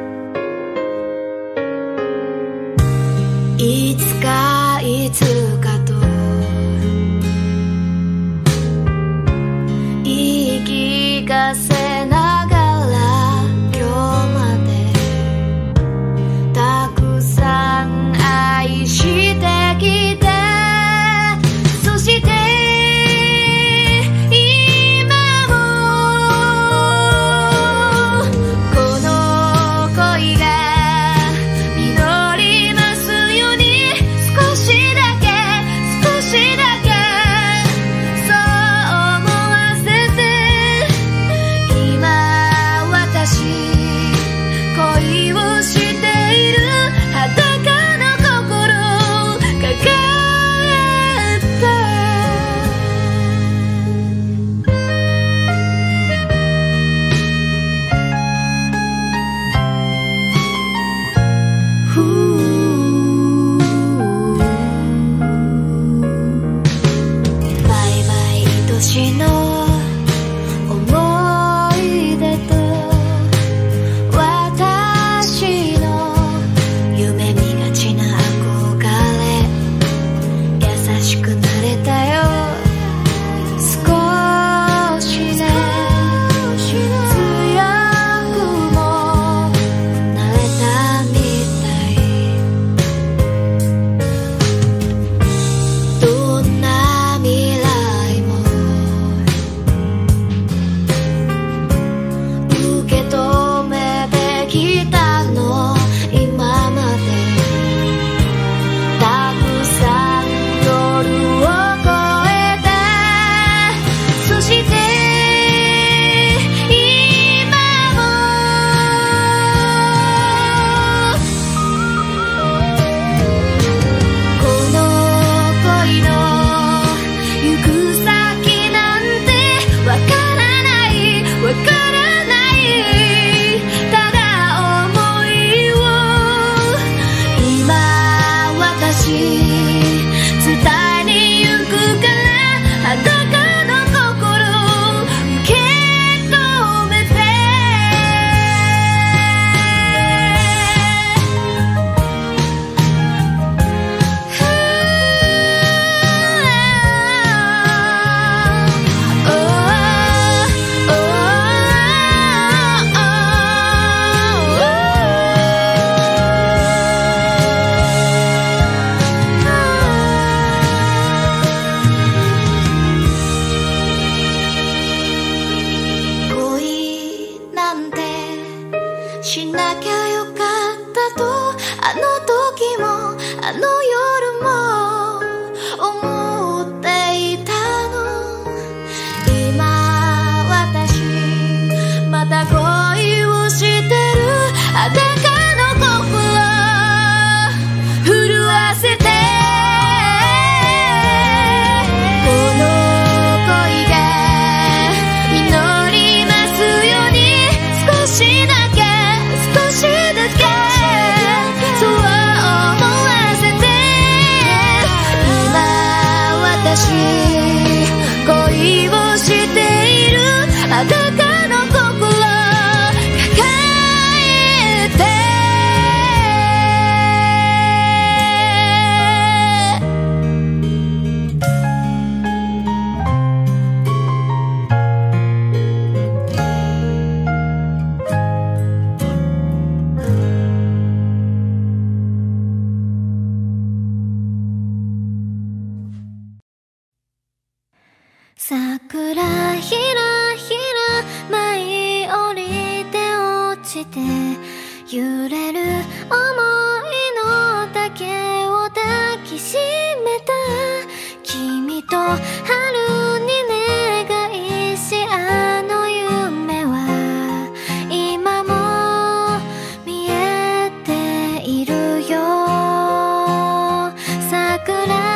いつかいつかと言い聞かせながら今日までたくさん愛してきて、そして今もこの恋が実りますように、少しだけ少しだけそう思わせて、今私恋をしている裸の心抱えて、ふうバイバイ愛しの思い出と私の夢見がちな憧れ、優しくなれたよ少しね、強くもなれたみたい。どんな未来も受け止めてきたの今まで、たくさん夜を越えて、そして今もこの恋の行く先なんてわからないわからない、ただ思いを今私伝えに行くから、裸の心受け止めて、恋なんてしなきゃよかったと、あの時もあの夜も思っていたの。今私また恋をしてる裸の心震わせて、この恋が実りますように、少しだけ少しだけそう思わせて、今私恋をしている裸の心抱えて、桜ひらひら舞い降りて落ちて揺れる想いの丈を抱きしめた、君と春に願いしあの夢は今も見えているよ。桜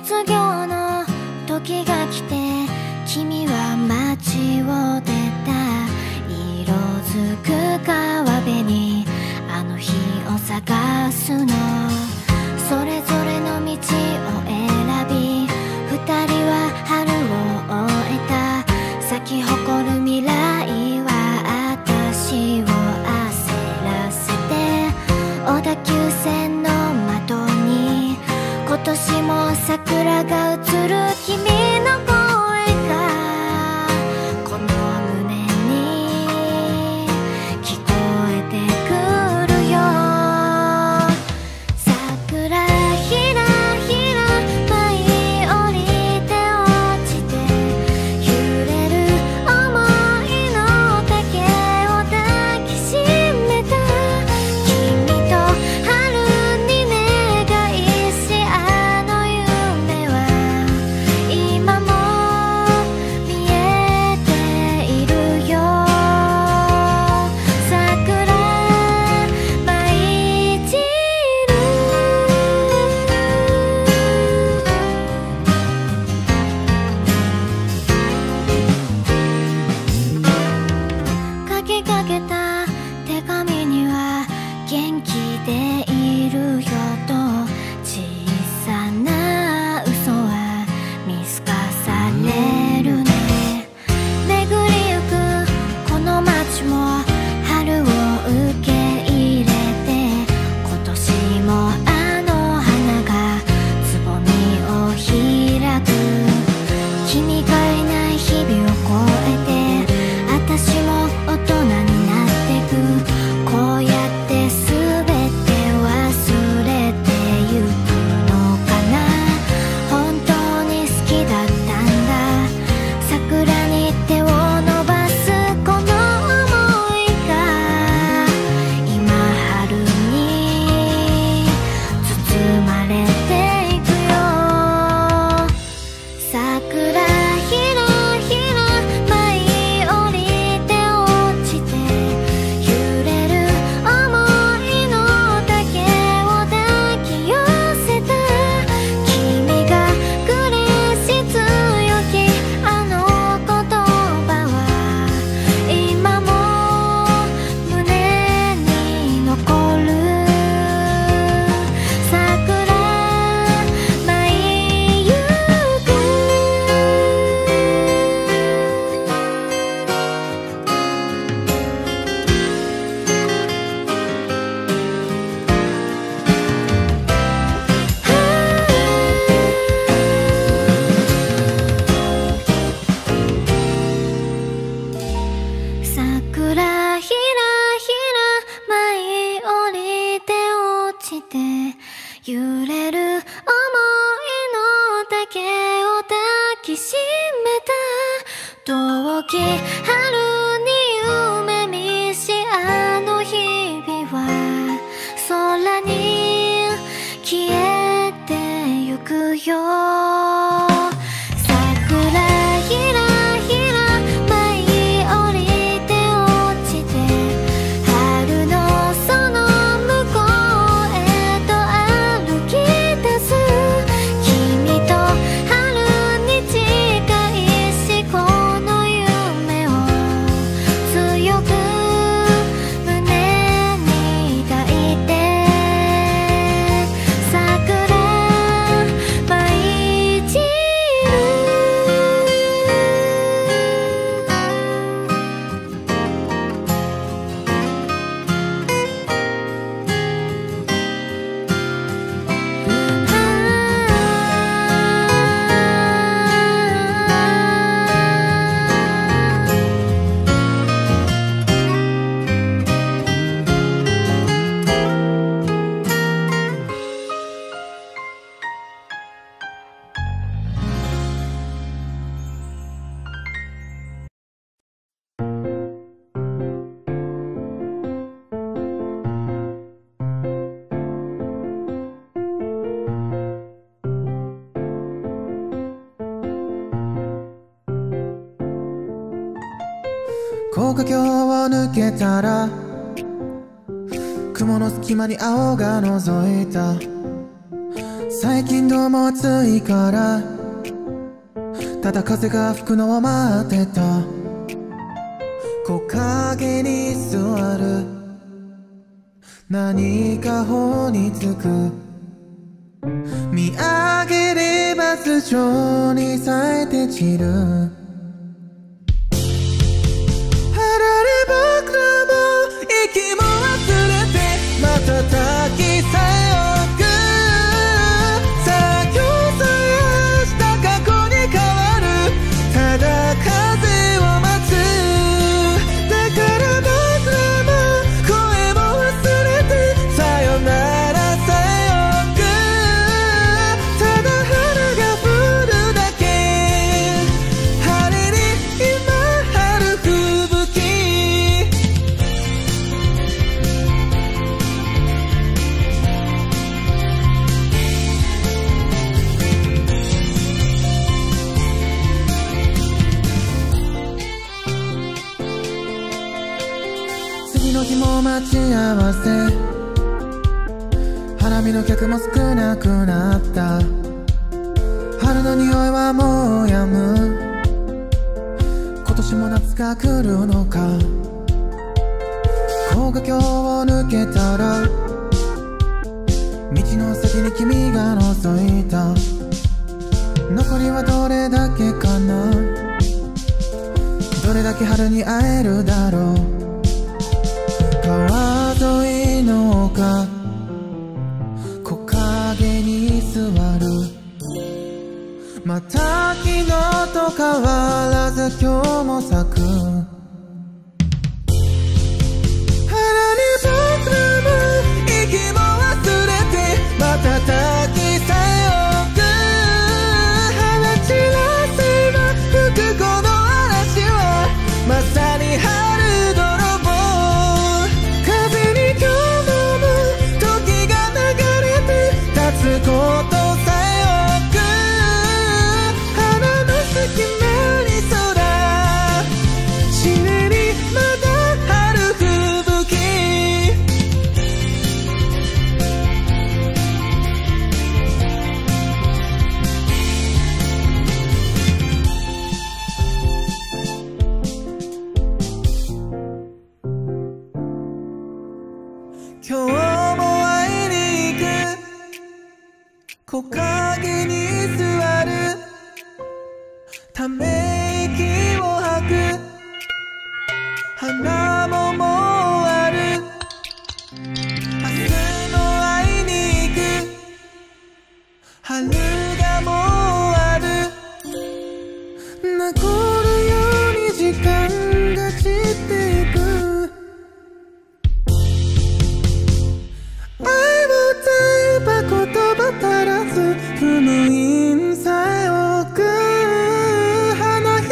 卒業の時が来て君は街を出た。色づく川辺にあの日を探すの。それぞれの道を選び二人は春を終えた。咲き誇る未来は私を焦らせて。小田急線の窓に今年も桜が映る君の声がこの胸に聞こえてくるよ。桜ひらひら舞い降りて落ちて揺れる想いの丈を抱きしめた。君と春に願いしあの夢は今も見えているよ。桜舞い散る。書きかけた手紙には元気でいるよと。小さな嘘は見透かされるね。巡りゆくこの街も春を受け入れて。今年もあの花がつぼみを開く。君がいない日々を越えて私も大人になってく。こうやって全て忘れてゆくのかな。本当に好きだったんだ。桜に手を伸ばすこの想いが今春に包まれていくよ。桜ひらひら舞い降りて落ちて揺れる想いの丈を抱き寄せた。君がくれし強きあの言葉は今も胸に残る。桜舞いゆく。桜ひらひら舞い降りて落ちて揺れる想いの丈を抱きしめた。遠き春に夢見しあの日々は空に消えてゆくよ。桜ひらひら舞い降りて落ちて春のその向こうへと歩き出す。君と春に近いしこの夢を強く胸に抱いて。桜舞い散る。 高架橋を抜けたら雲の隙間に青が覗いた。 最近どうも暑いからただ風が吹くのを待ってた。木陰に座る何か頬につく。見上げれば頭上に咲いて散る。あられ僕らも息も忘れて瞬きさえ置く。さあ今日さえ明日過去に変わる。ただ風を待つ。だから僕らも声も忘れてさよならさえ置く。ただ花が降るだけ。晴れに今春吹雪。次の日も待ち合わせ。花見の客も少なくなった。春の匂いはもうやむ。今年も夏が来るのか。高架橋を抜けたら道の先に君が覗いた。残りはどれだけかな。どれだけ春に会えるだろう。川沿いの丘木陰に座る。また昨日と変わらず今日も咲く。腹に僕らも息も忘れて瞬きさえ置く。放ちらせば吹くこの嵐はまさに春泥棒。風に今日も時が流れて立つことさえ置く。花の隙間に空湿りまだ春吹雪。今日も会いに行く。木陰に座る。ため息を吐く。花ももう終わる。明日も会いに行く。春がもう終わる。残るように時間が散っていく。愛を歌えば言葉足らず。不無印さえ置く。花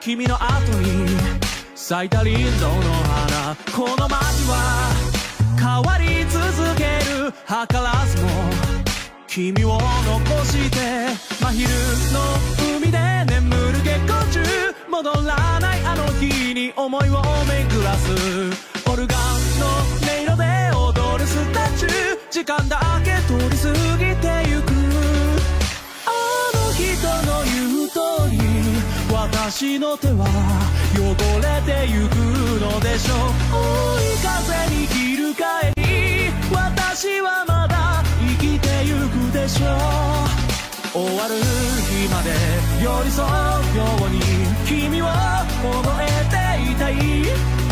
君の後に咲いた林道の花、この街は変わり続ける、図らずも君を残して真昼の海で眠る月光中、戻らないあの日に思いを巡らす、オルガンの音色で踊るスタチュー、時間だけ通り過ぎてゆく、あの人の言う通り私の手は汚れてゆくのでしょう、追い風に翻り私はまだ生きてゆくでしょう、終わる日まで寄り添うように君を覚えていたい、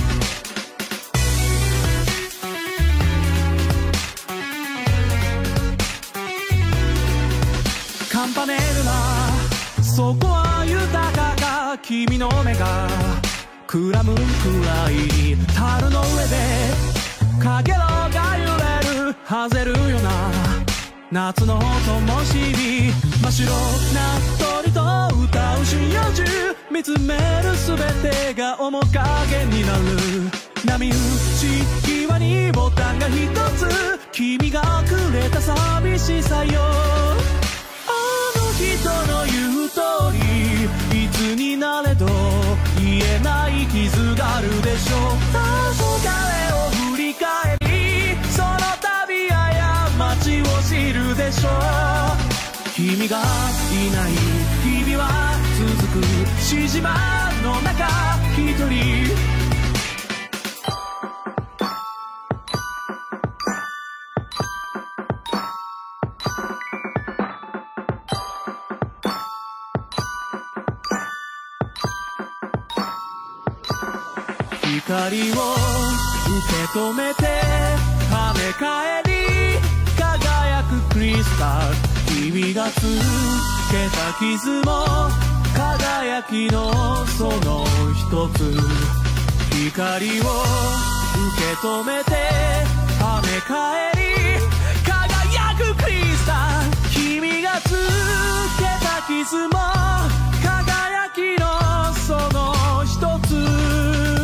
カンパネルラそこは豊かか、君の目がくらむくらいに樽の上でかげろが揺れる、はぜるような夏の灯火、真っ白な鳥と歌う針葉樹、見つめるすべてが面影になる、波打ち際にボタンが一つ、君がくれた寂しさよ、人の言う通りいつになれど言えない傷があるでしょう、黄昏を振り返りその旅過ちを知るでしょう、君がいない日々は続く、しじまの中一人、光を受け止めて跳ね返り輝くクリスタル、君がつけた傷も輝きのその一つ、光を受け止めて跳ね返り輝くクリスタル、君がつけた傷も輝きのその一つ、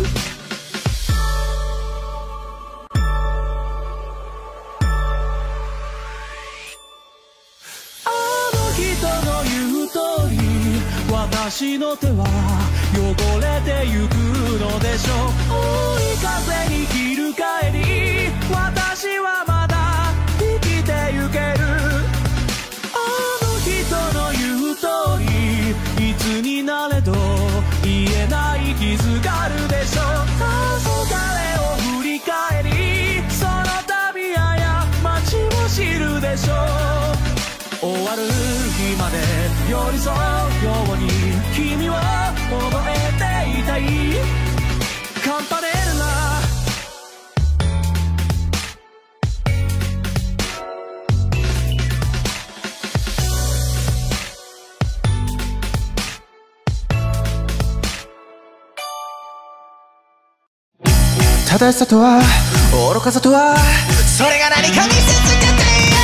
私の手は汚れてゆくのでしょう、追い風に翻り私はまだ生きてゆける、あの人の言う通りいつになれど言えない傷があるでしょう、黄昏を振り返りその旅過ちを知るでしょう、終わる日まで寄り添うように君を覚えていたい、カンパネルラ正しさとは愚かさとはそれが何か見せつけてやる、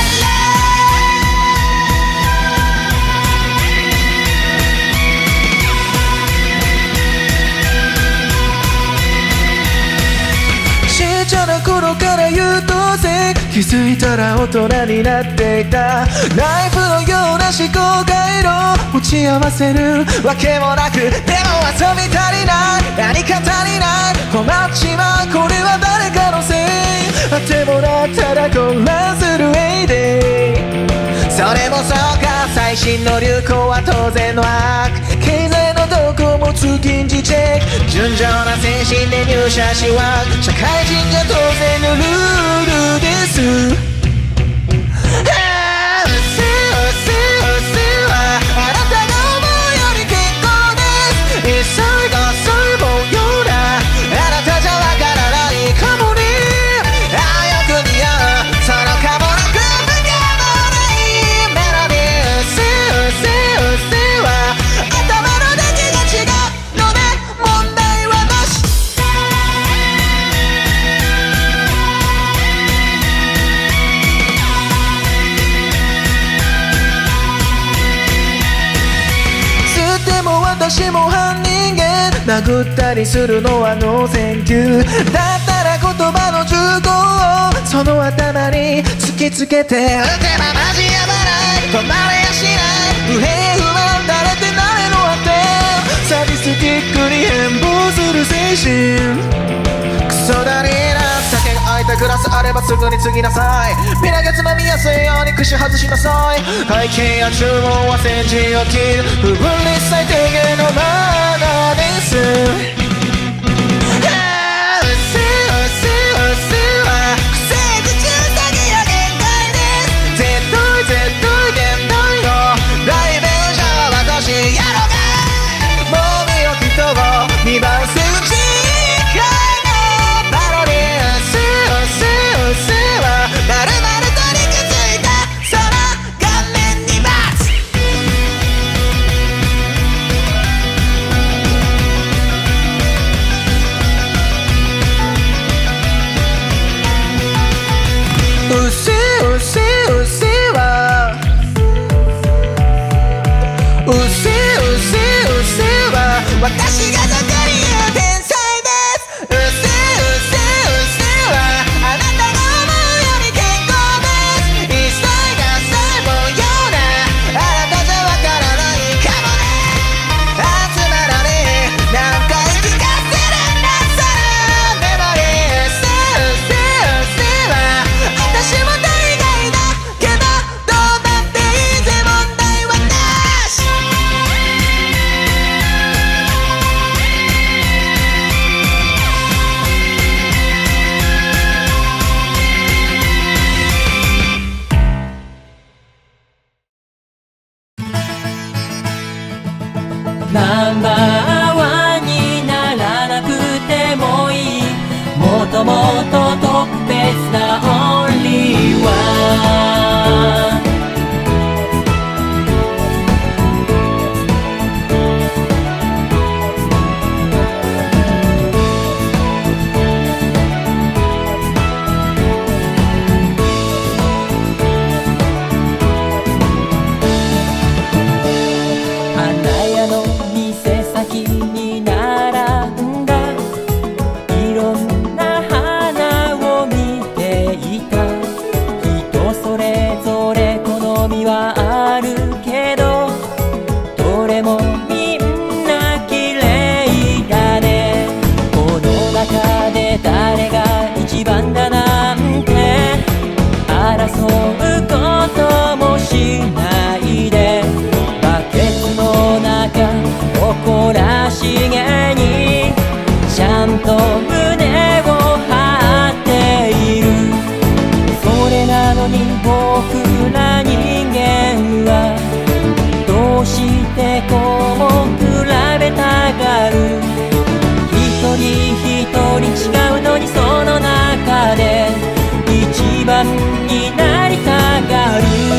ちっちゃな頃から優等生、気づいたら大人になっていた、ナイフのような思考回路持ち合わせるわけもなく、でも遊び足りない、何か足りない、困っちまう、これは誰かのせい、あってもらったら混乱するエイデイ、それもそうか、最新の流行は当然の悪、経済の動向も通勤時チェック、純情な精神で入社しは社会人が当然のルールです。あなたが思うより結構です。一切が細胞ようなあなたじゃわからないかもね。ああよく似合うそのかもなく無限もないメロディー。うせうせうせは頭の出来が違うので問題はなし。 振ったりするのはノーセンキュー。だったら言葉の重厚をその頭に突きつけて、打てばマジやばない止まれやしない不平不満だれてなれの果て、サディスティックに変貌する精神。クソだりーな、酒が空いたグラスあればすぐに継ぎなさい。ビラがつまみやすいように串外しなさい。会計や注文は先陣を切る不分率最低限のマナーです。にばん数字界のパロディー、うすうすうすはまるまるとにくついたその顔面にバツ。うすうすうすはうすうすうすは私がナンバーワンにならなくてもいい、もともと特別なオンリーワン。誰が一番だなんて争うこともしないで、バケツの中誇らしげにちゃんと胸を張っている。それなのに僕ら人間はどうしてこう比べたがる。一人一人違うのにその中で一番になりたがる。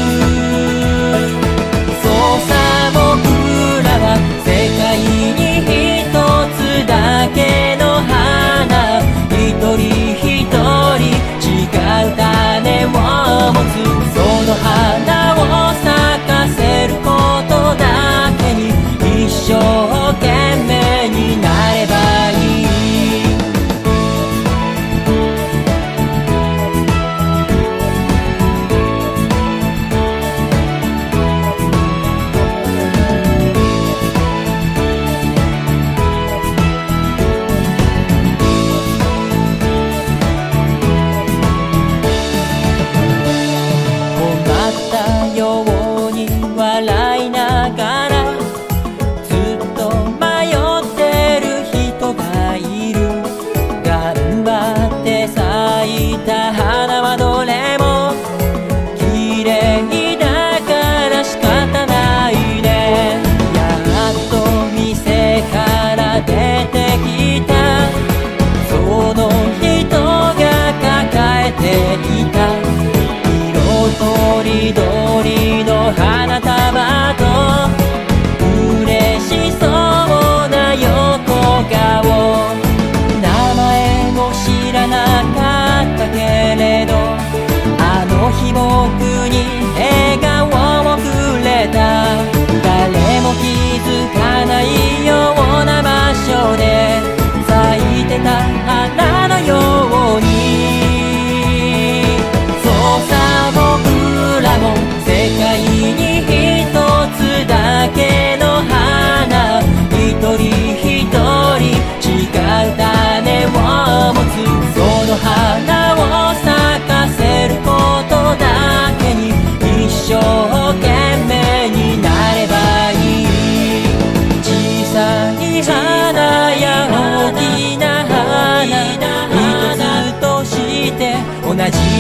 そうさ僕らは世界に一つだけの花、一人一人違う種を持つ。その花を咲かせることだけに一生懸命になればいい。とりどりの花束と嬉しそうな横顔、名前も知らなかったけれどあの日僕に笑顔をくれた。誰も気づかないような場所で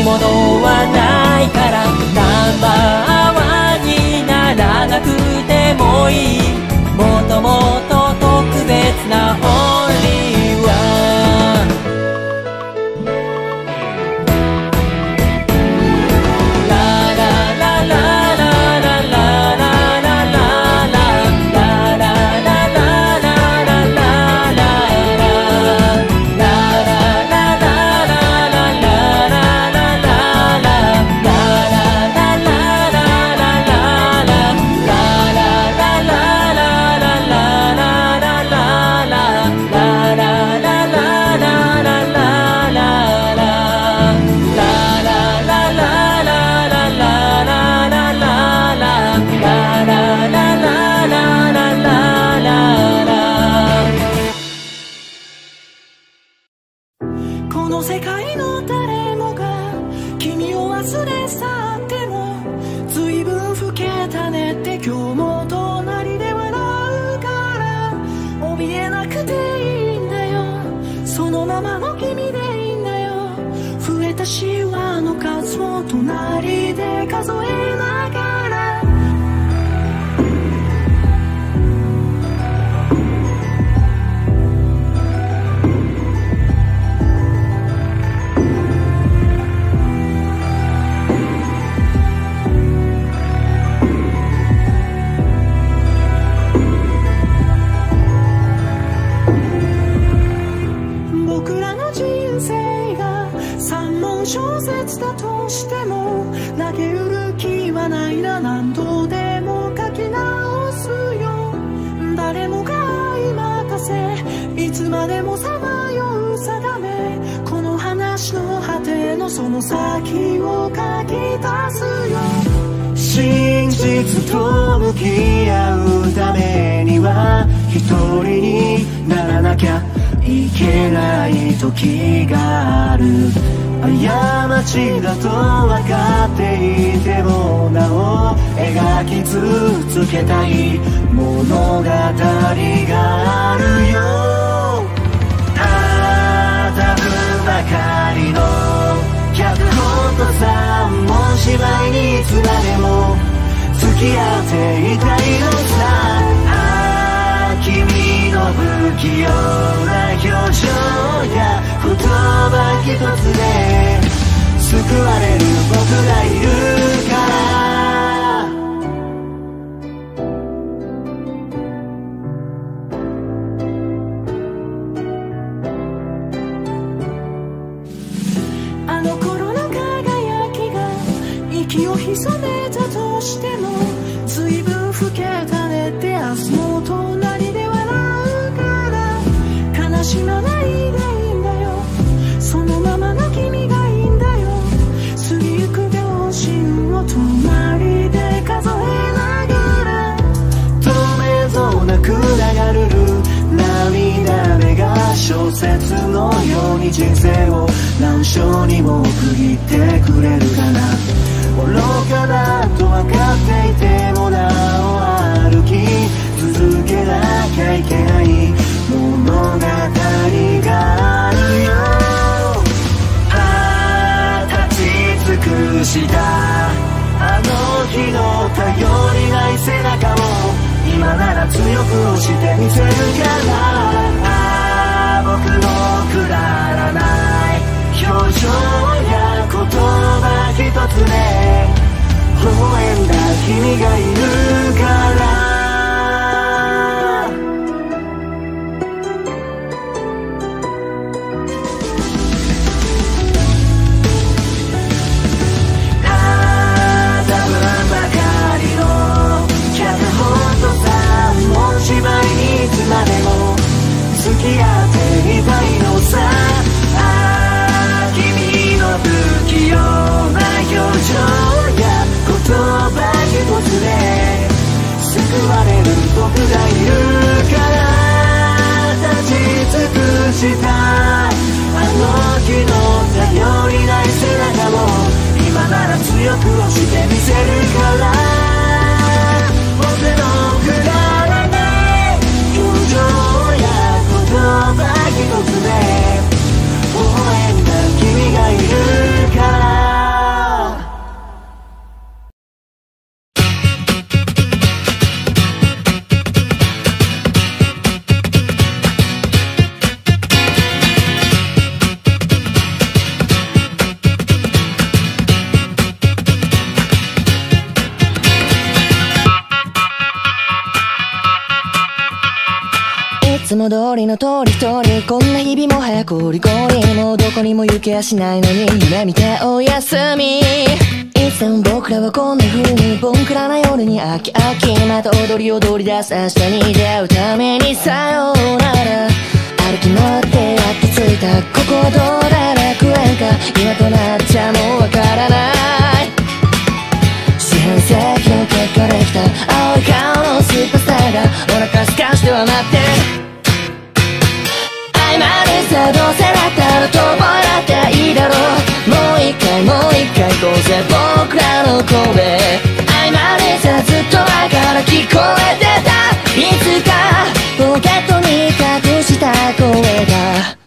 物はないからナンバーワンにならなくてもいい、もっともっと特別なホーリーワン。 この世界の誰もが君を忘れ去っても、随分老けたねって今日も隣で笑うから、怯えなくていいんだよ、そのままの君でいいんだよ。増えたシワの数を隣で数えながら、僕らの人生が三文小説だとしても投げ売る気はないな、何度でも書き直すよ。誰もが愛任せ、いつまでもさまよう定め、この話の果てのその先を書き足すよ。 真実と向き合うためには一人にならなきゃいけない時がある。過ちだと分かっていてもなお描き続けたい物語があるよ。たぶばかりの脚本と三文芝居にいつまでも付き合っていたいのさ。君の不器用な表情や言葉一つで救われる僕がいるから。 あの頃の輝きが息を潜めたとしても、随分老けたねって明日も隣で笑うから、悲しまないでいいんだよ、そのままの君がいいんだよ。過ぎゆく秒針を隣で数えながら、 止めどなく流れる涙目が小説のように人生を何章にも区切ってくれるかな。愚かだと分かっていてもなお歩き続けなきゃいけない物語があるよ。ああ立ち尽くしたあの日の頼りない背中を今なら強く押してみせるから。ああ僕のくだらない表情や言葉一つで微笑んだ君がいるから。たぶんばかりの脚本と三文芝居にいつまでも付き合っていたいのさ。ああ君の不器用な表情や言葉一つでも通りの通り一人、こんな日々も早くゴリゴリ、もうどこにも行けやしないのに夢見ておやすみ。いつでも僕らはこんな風にボンクラな夜に飽き飽き、また踊り踊り出す明日に出会うためにさようなら。歩き回ってやっと着いた、ここはどうだ楽園か、今となっちゃもうわからない。四半世紀の結果できた青い顔のスーパースターがお腹すかしては待って曖昧でさ、どうせだったら遠吠えだっていいだろう。もう一回もう一回行こうぜ僕らの声。曖昧でさ、ずっと前から聞こえてた、いつかポケットに隠した声が。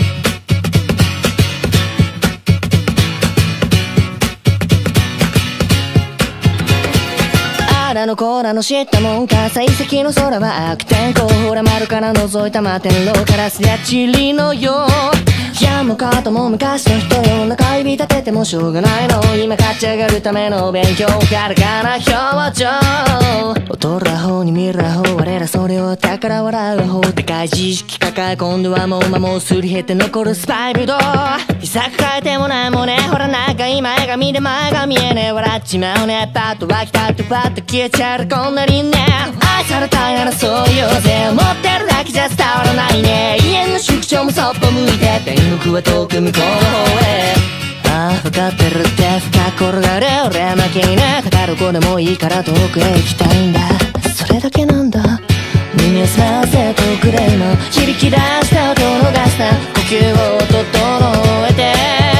あらのこらの知ったもんか、幸先の空は悪天候、ほら窓から覗いた摩天楼からすやちりのよう。いやもうかとも昔の人よ、中指立ててもしょうがないの、今勝ち上がるための勉強、からかな表情。劣るアホに見るアホ、我らそれを宝笑うアホ、でかい知識抱え今度はもう間もすり減って残るスパイブドウ。膝抱えてもないもんね、ほらなんか今映画見て前が見えねえ、笑っちまうね、パッと湧き立ってパッと消えちゃうこんなにね。愛されたいならそう言おうぜ、持ってるだけじゃ伝わらないね。家の宿長もそっぽ向いて天国は遠く向こうの方へ。ああ分かってるって深く転がる俺負けにね、だからどこでもいいから遠くへ行きたいんだ、それだけなんだ。耳を澄ませとくれ今響き出した音を逃した呼吸を整えて、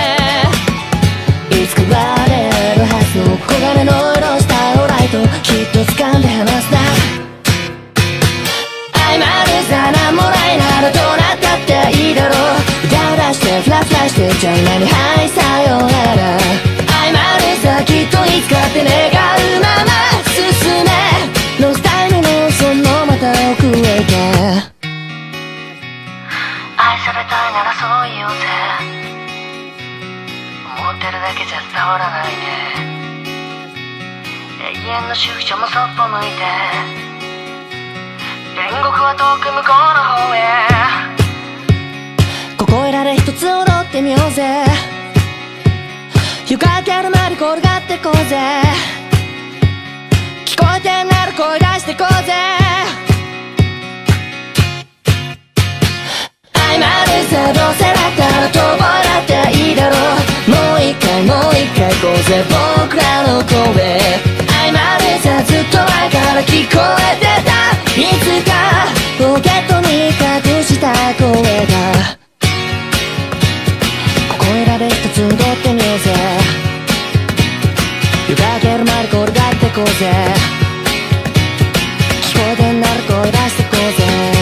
いつか割れるはずの黄金の色したオーライト、きっと掴んで離すな。曖昧でさ、なんもないならどうなったっていいだろう。歌を出してフラフラしてじゃあ今にはいさようなら。曖昧でさ、きっといつかって願うまま進め、ロスタイムのそのまた奥へ行け。愛されたいならそう言おうぜ、思ってるだけじゃ伝わらないね。永遠の宿舎もそっぽ向いて天国は遠く向こうの方へ。ここいらで一つ踊ってみようぜ、床明けるまで転がってこうぜ、聞こえてんなら声出してこうぜ。曖昧でさ、どうせだったら遠吠えだっていいだろう。もう一回もう一回行こうぜ僕らの声。曖昧でさ、ずっと前から聞こえてた、いつかポケットに隠した声が。ここいらで一つ踊ってみようぜ、床明けるまで転がってこうぜ、聞こえてんなら声出してこうぜ。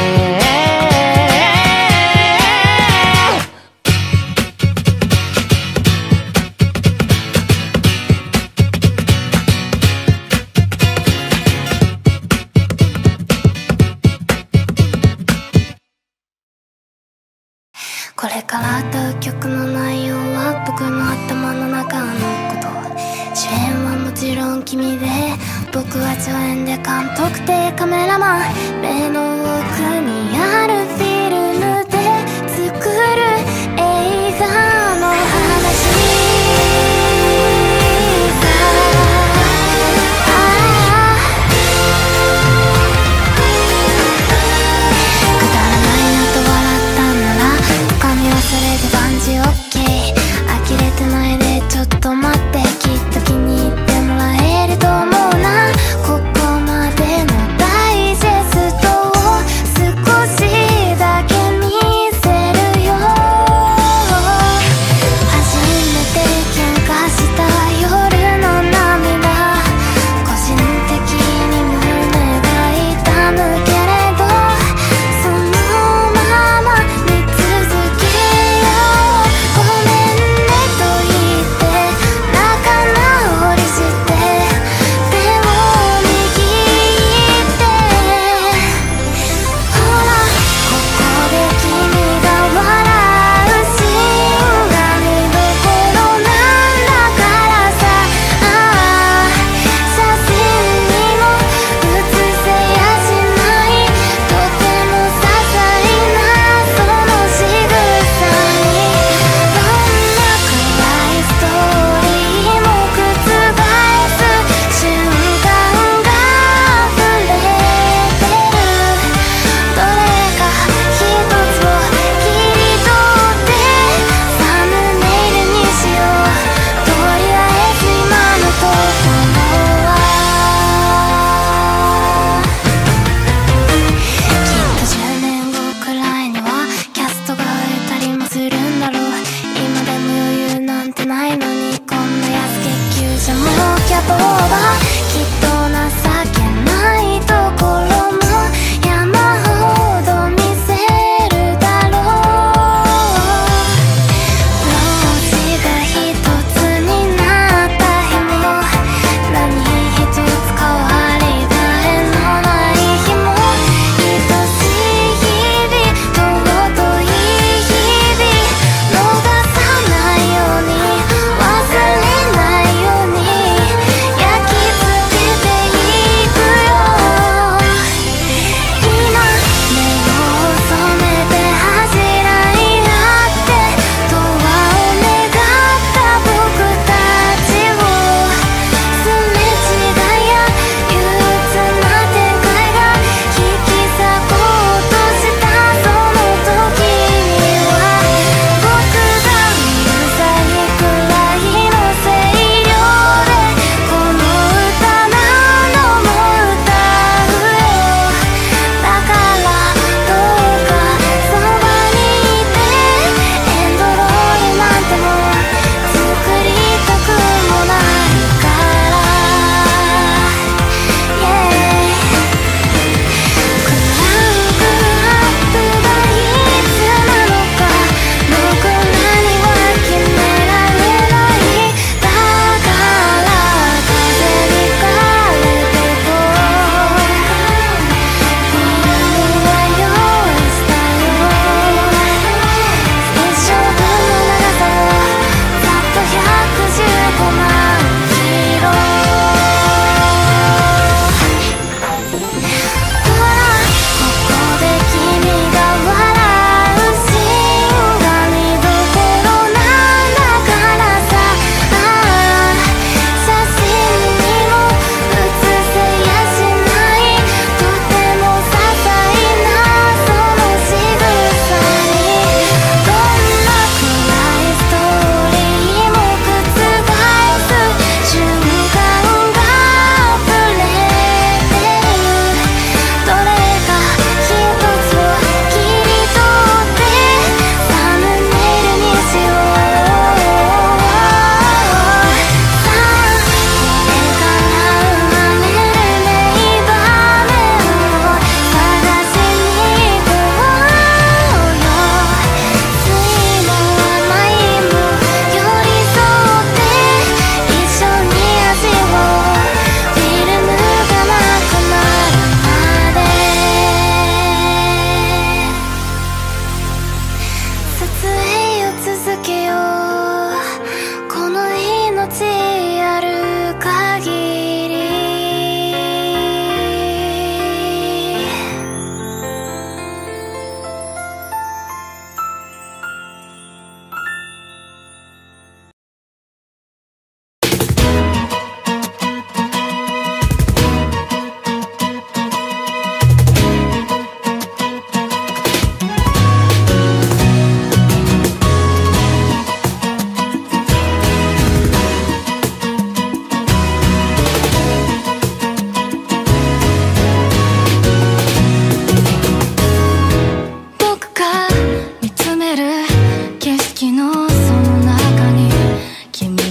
これから歌う曲の内容は僕の頭の中のこと、主演はもちろん君で、僕は助演で監督でカメラマン、目の奥にあるフィルムで作る映画の話さ。くだらないなと笑ったんなら深み忘れてバンジーオッケー、呆れてないでちょっと待って、きっと気に入ってもらえると思うな。ここまでのダイジェストを少し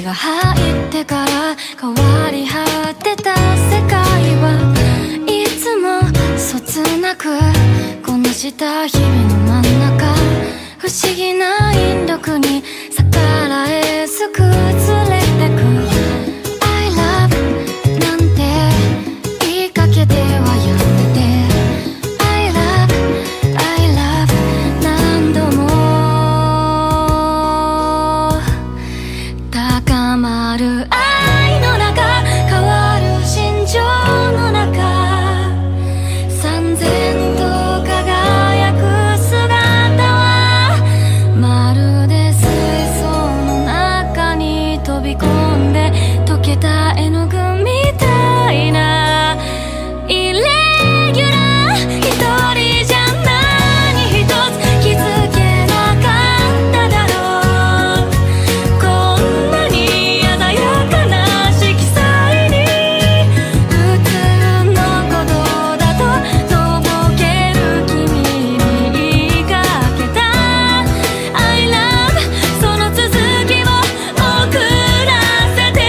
が入ってから変わり果てた世界はいつもそつなくこなした日々の真ん中、不思議な引力に逆らえず崩れてく。 I love なんて言いかけてはやめて、 I love I love 何度も高まる愛の中、変わる心情の中、三千と輝く姿はまるで水槽の中に飛び込んで溶けた絵の具みたいなイレギュラー。一人じゃ何一つ気づけなかっただろう。こんなに鮮やかな色彩に普通のことだととぼける君に言いかけた I love その続きを送らせて。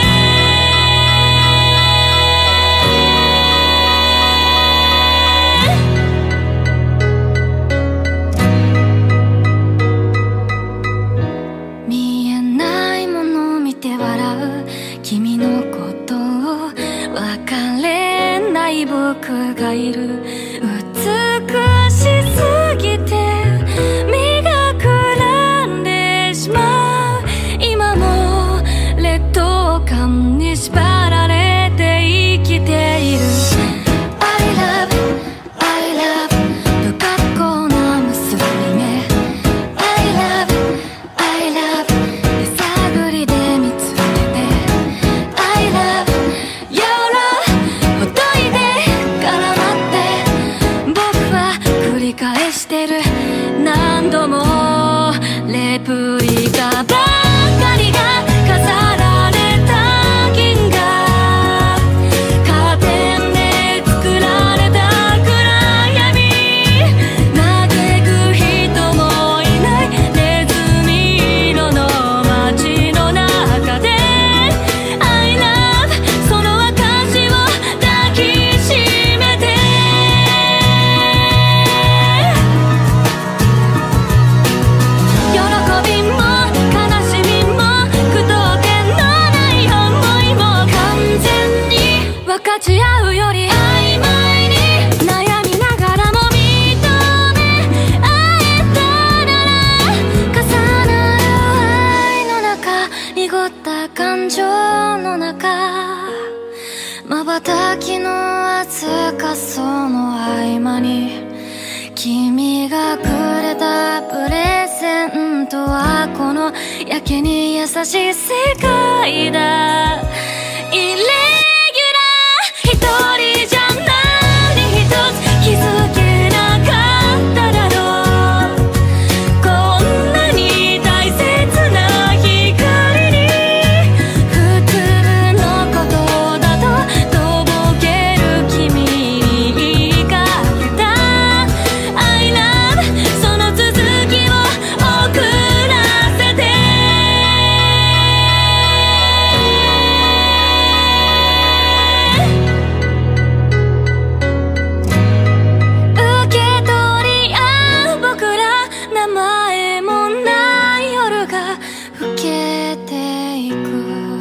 見えないものを見て笑う君のことを分かれない僕がいる。美しすぎて身がくらんでしまう。今も劣等感に縛られて生きている。 I love I love 不格好な結び目、 I love I love 手探りで見つめて、 I love your love ほどいて絡まって僕は繰り返してる。何度もレプリカばかりが飾られた銀河、カーテンで作られた暗闇、嘆く人もいないネズミ色の街の中で、 I love その証を抱きしめて。喜びも悲しみも句読点のない思いも完全に分かち合うより曖昧に悩みながらも認め合えたなら、重なる愛の中、濁った感情の中、瞬きの僅かその合間に君がくれたプレゼントはこのやけに優しい世界だ。イレギュラー一人じゃ何一つ気づけなかっただろう。こんなに大切な光に普通のことだととぼける君に言いかけた I love その続きを送らせて。受け取り合う僕ら、名前もない夜が更けていく。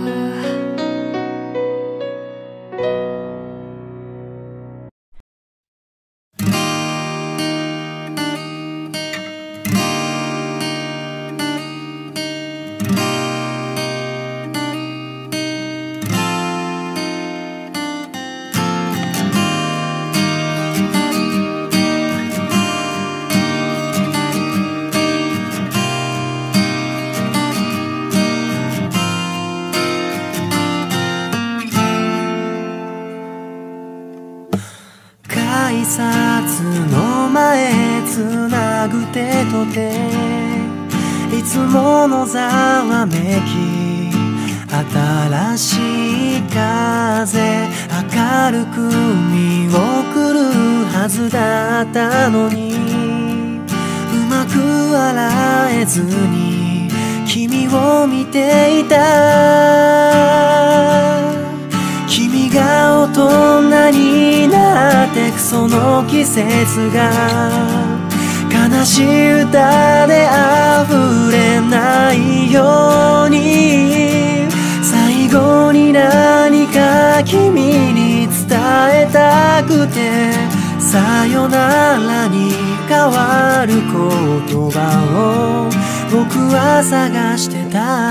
改札の前つなぐ手と手、いつものざわめき、新しい風明るく見送るはずだったのに、うまく笑えずに気君を見ていた。君が大人になってくその季節が悲しい歌で溢れないように、最後に何か君に伝えたくて、さよならに変わる言葉を僕は探してた。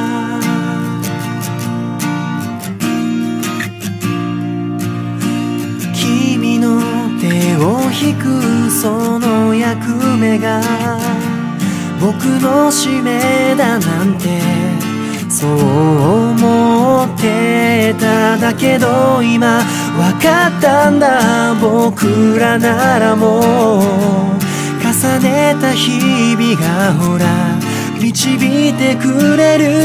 君の手を引くその役目が僕の使命だなんてそう思ってた。だけど今分かったんだ、僕らならもう重ねた日々がほら導いてくれる。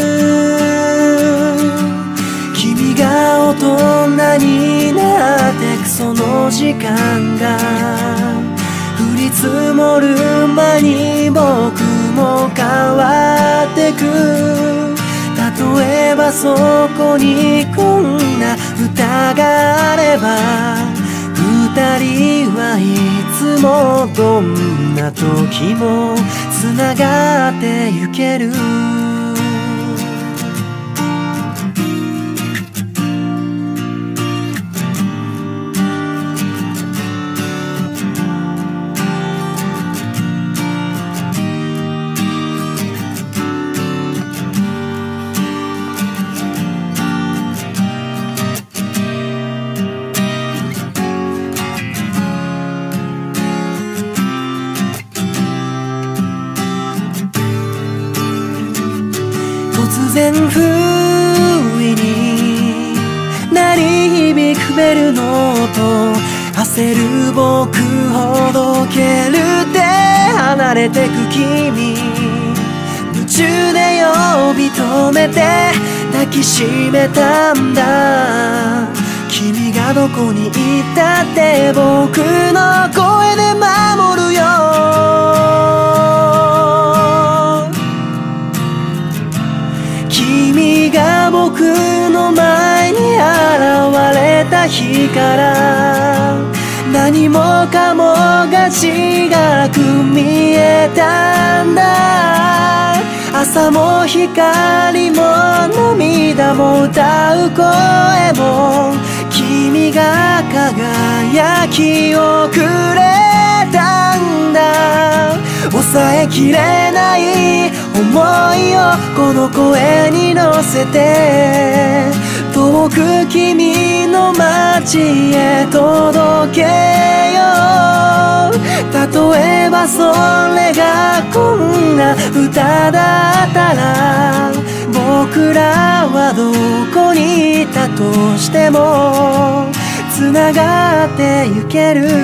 君が大人になってくその時間が降り積もる間に僕も変わってく。例えばそこにこんな歌があれば、二人はいつもどんな時もつながってゆける。突然不意に鳴り響くベルの音、焦る僕ほどけるって離れてく君、夢中で呼び止めて抱きしめたんだ。君がどこに行ったって僕の声で守るよ。君が僕の前に現れた日から何もかもが違く見えたんだ。朝も光も涙も歌う声も君が輝きをくれたんだ。抑えきれない思いをこの声に乗せて遠く君の街へ届けよう。例えばそれがこんな歌だったら僕らはどこにいたとしてもつながってゆける。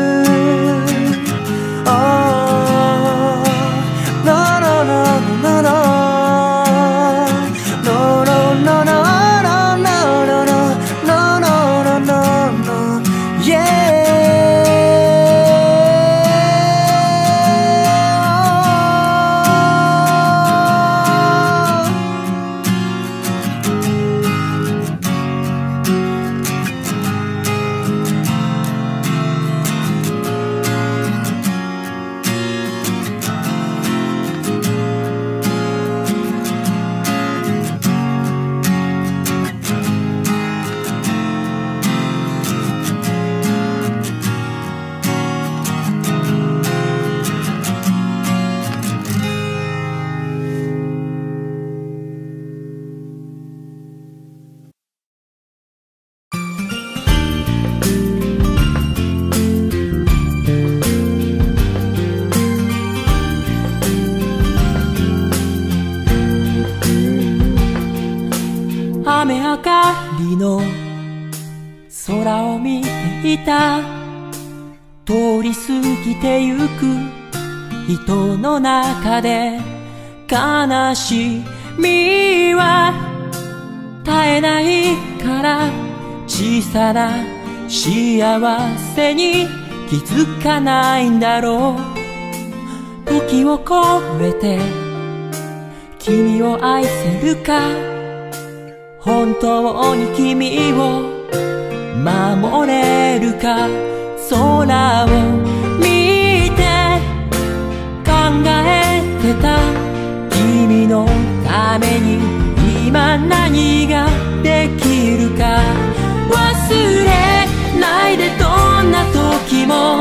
雨上がりの空を見ていた。通り過ぎてゆく人の中で悲しみは絶えないから小さな幸せに気づかないんだろう。時を超えて君を愛せるか、本当に君を守れるか、空を見て考えてた。君のために今何ができるか、忘れないでどんな時も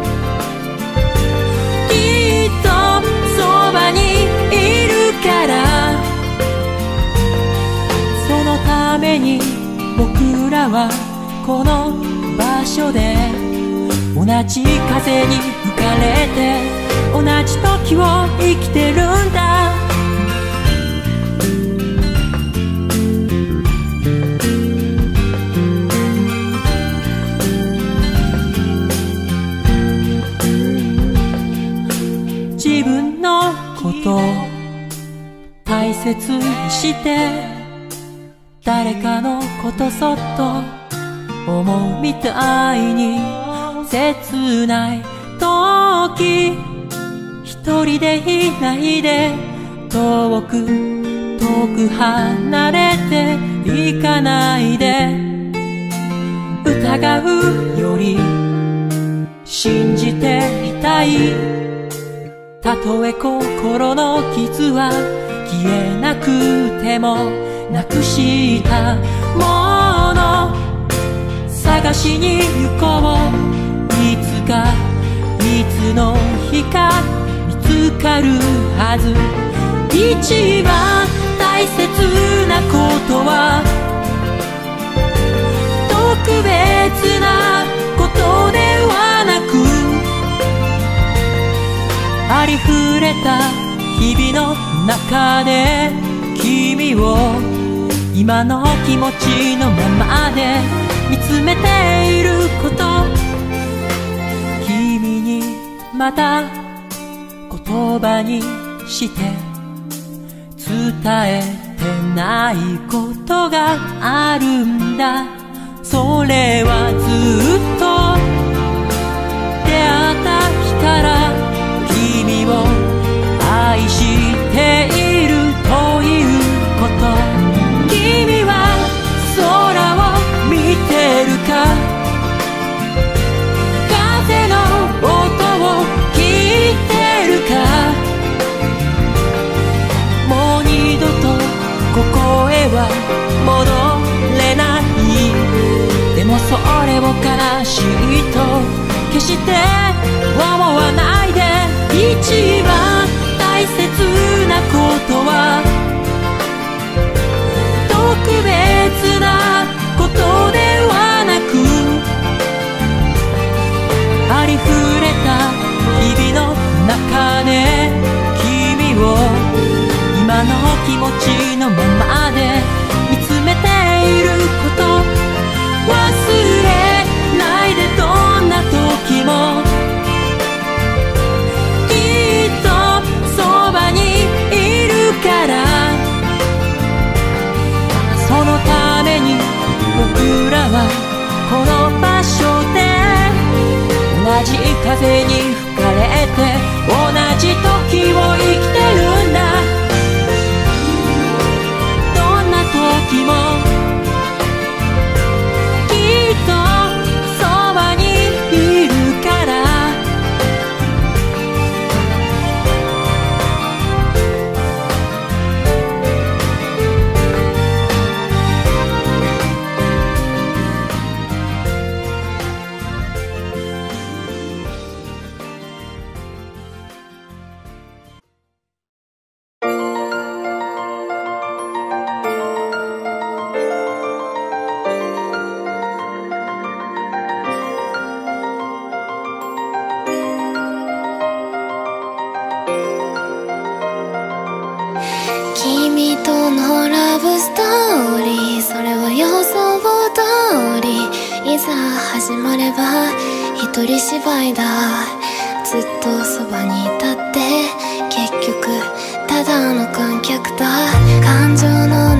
きっとそばにいるから。そのために僕らはこの場所で同じ風に吹かれて同じ時を生きてるんだ。自分のこと大切にして誰かのことそっと思うみたいに、切ない時一人でいないで、遠く遠く離れていかないで。疑うより信じていたい。たとえ心の傷は消えなくても、なくしたもの探しに行こう。いつかいつの日か見つかるはず。一番大切なことは特別なことではなく、ありふれた日々の中で君を今の気持ちのままで見つめていること、君にまた言葉にして伝えてないことがあるんだ。それはずっと出会った日から君を愛しているということ。君は空を見てるか、風の音を聞いてるか、もう二度とここへは戻れない。でもそれを悲しいと決して思わないで。一番大切なことは特別なことではなく、ありふれた日々の中で君を今の気持ちのままで見つめていること、忘れないでどんな時もきっとそばにいるから。そのために僕らはこの場所で同じ風に吹かれて同じ時を生きてるんだ。どんな時もきっとそばにいるから。 君とのラブストーリー、それは予想通り、いざ始まれば一人芝居だ。ずっとそばにいたって結局ただの観客だ。感情の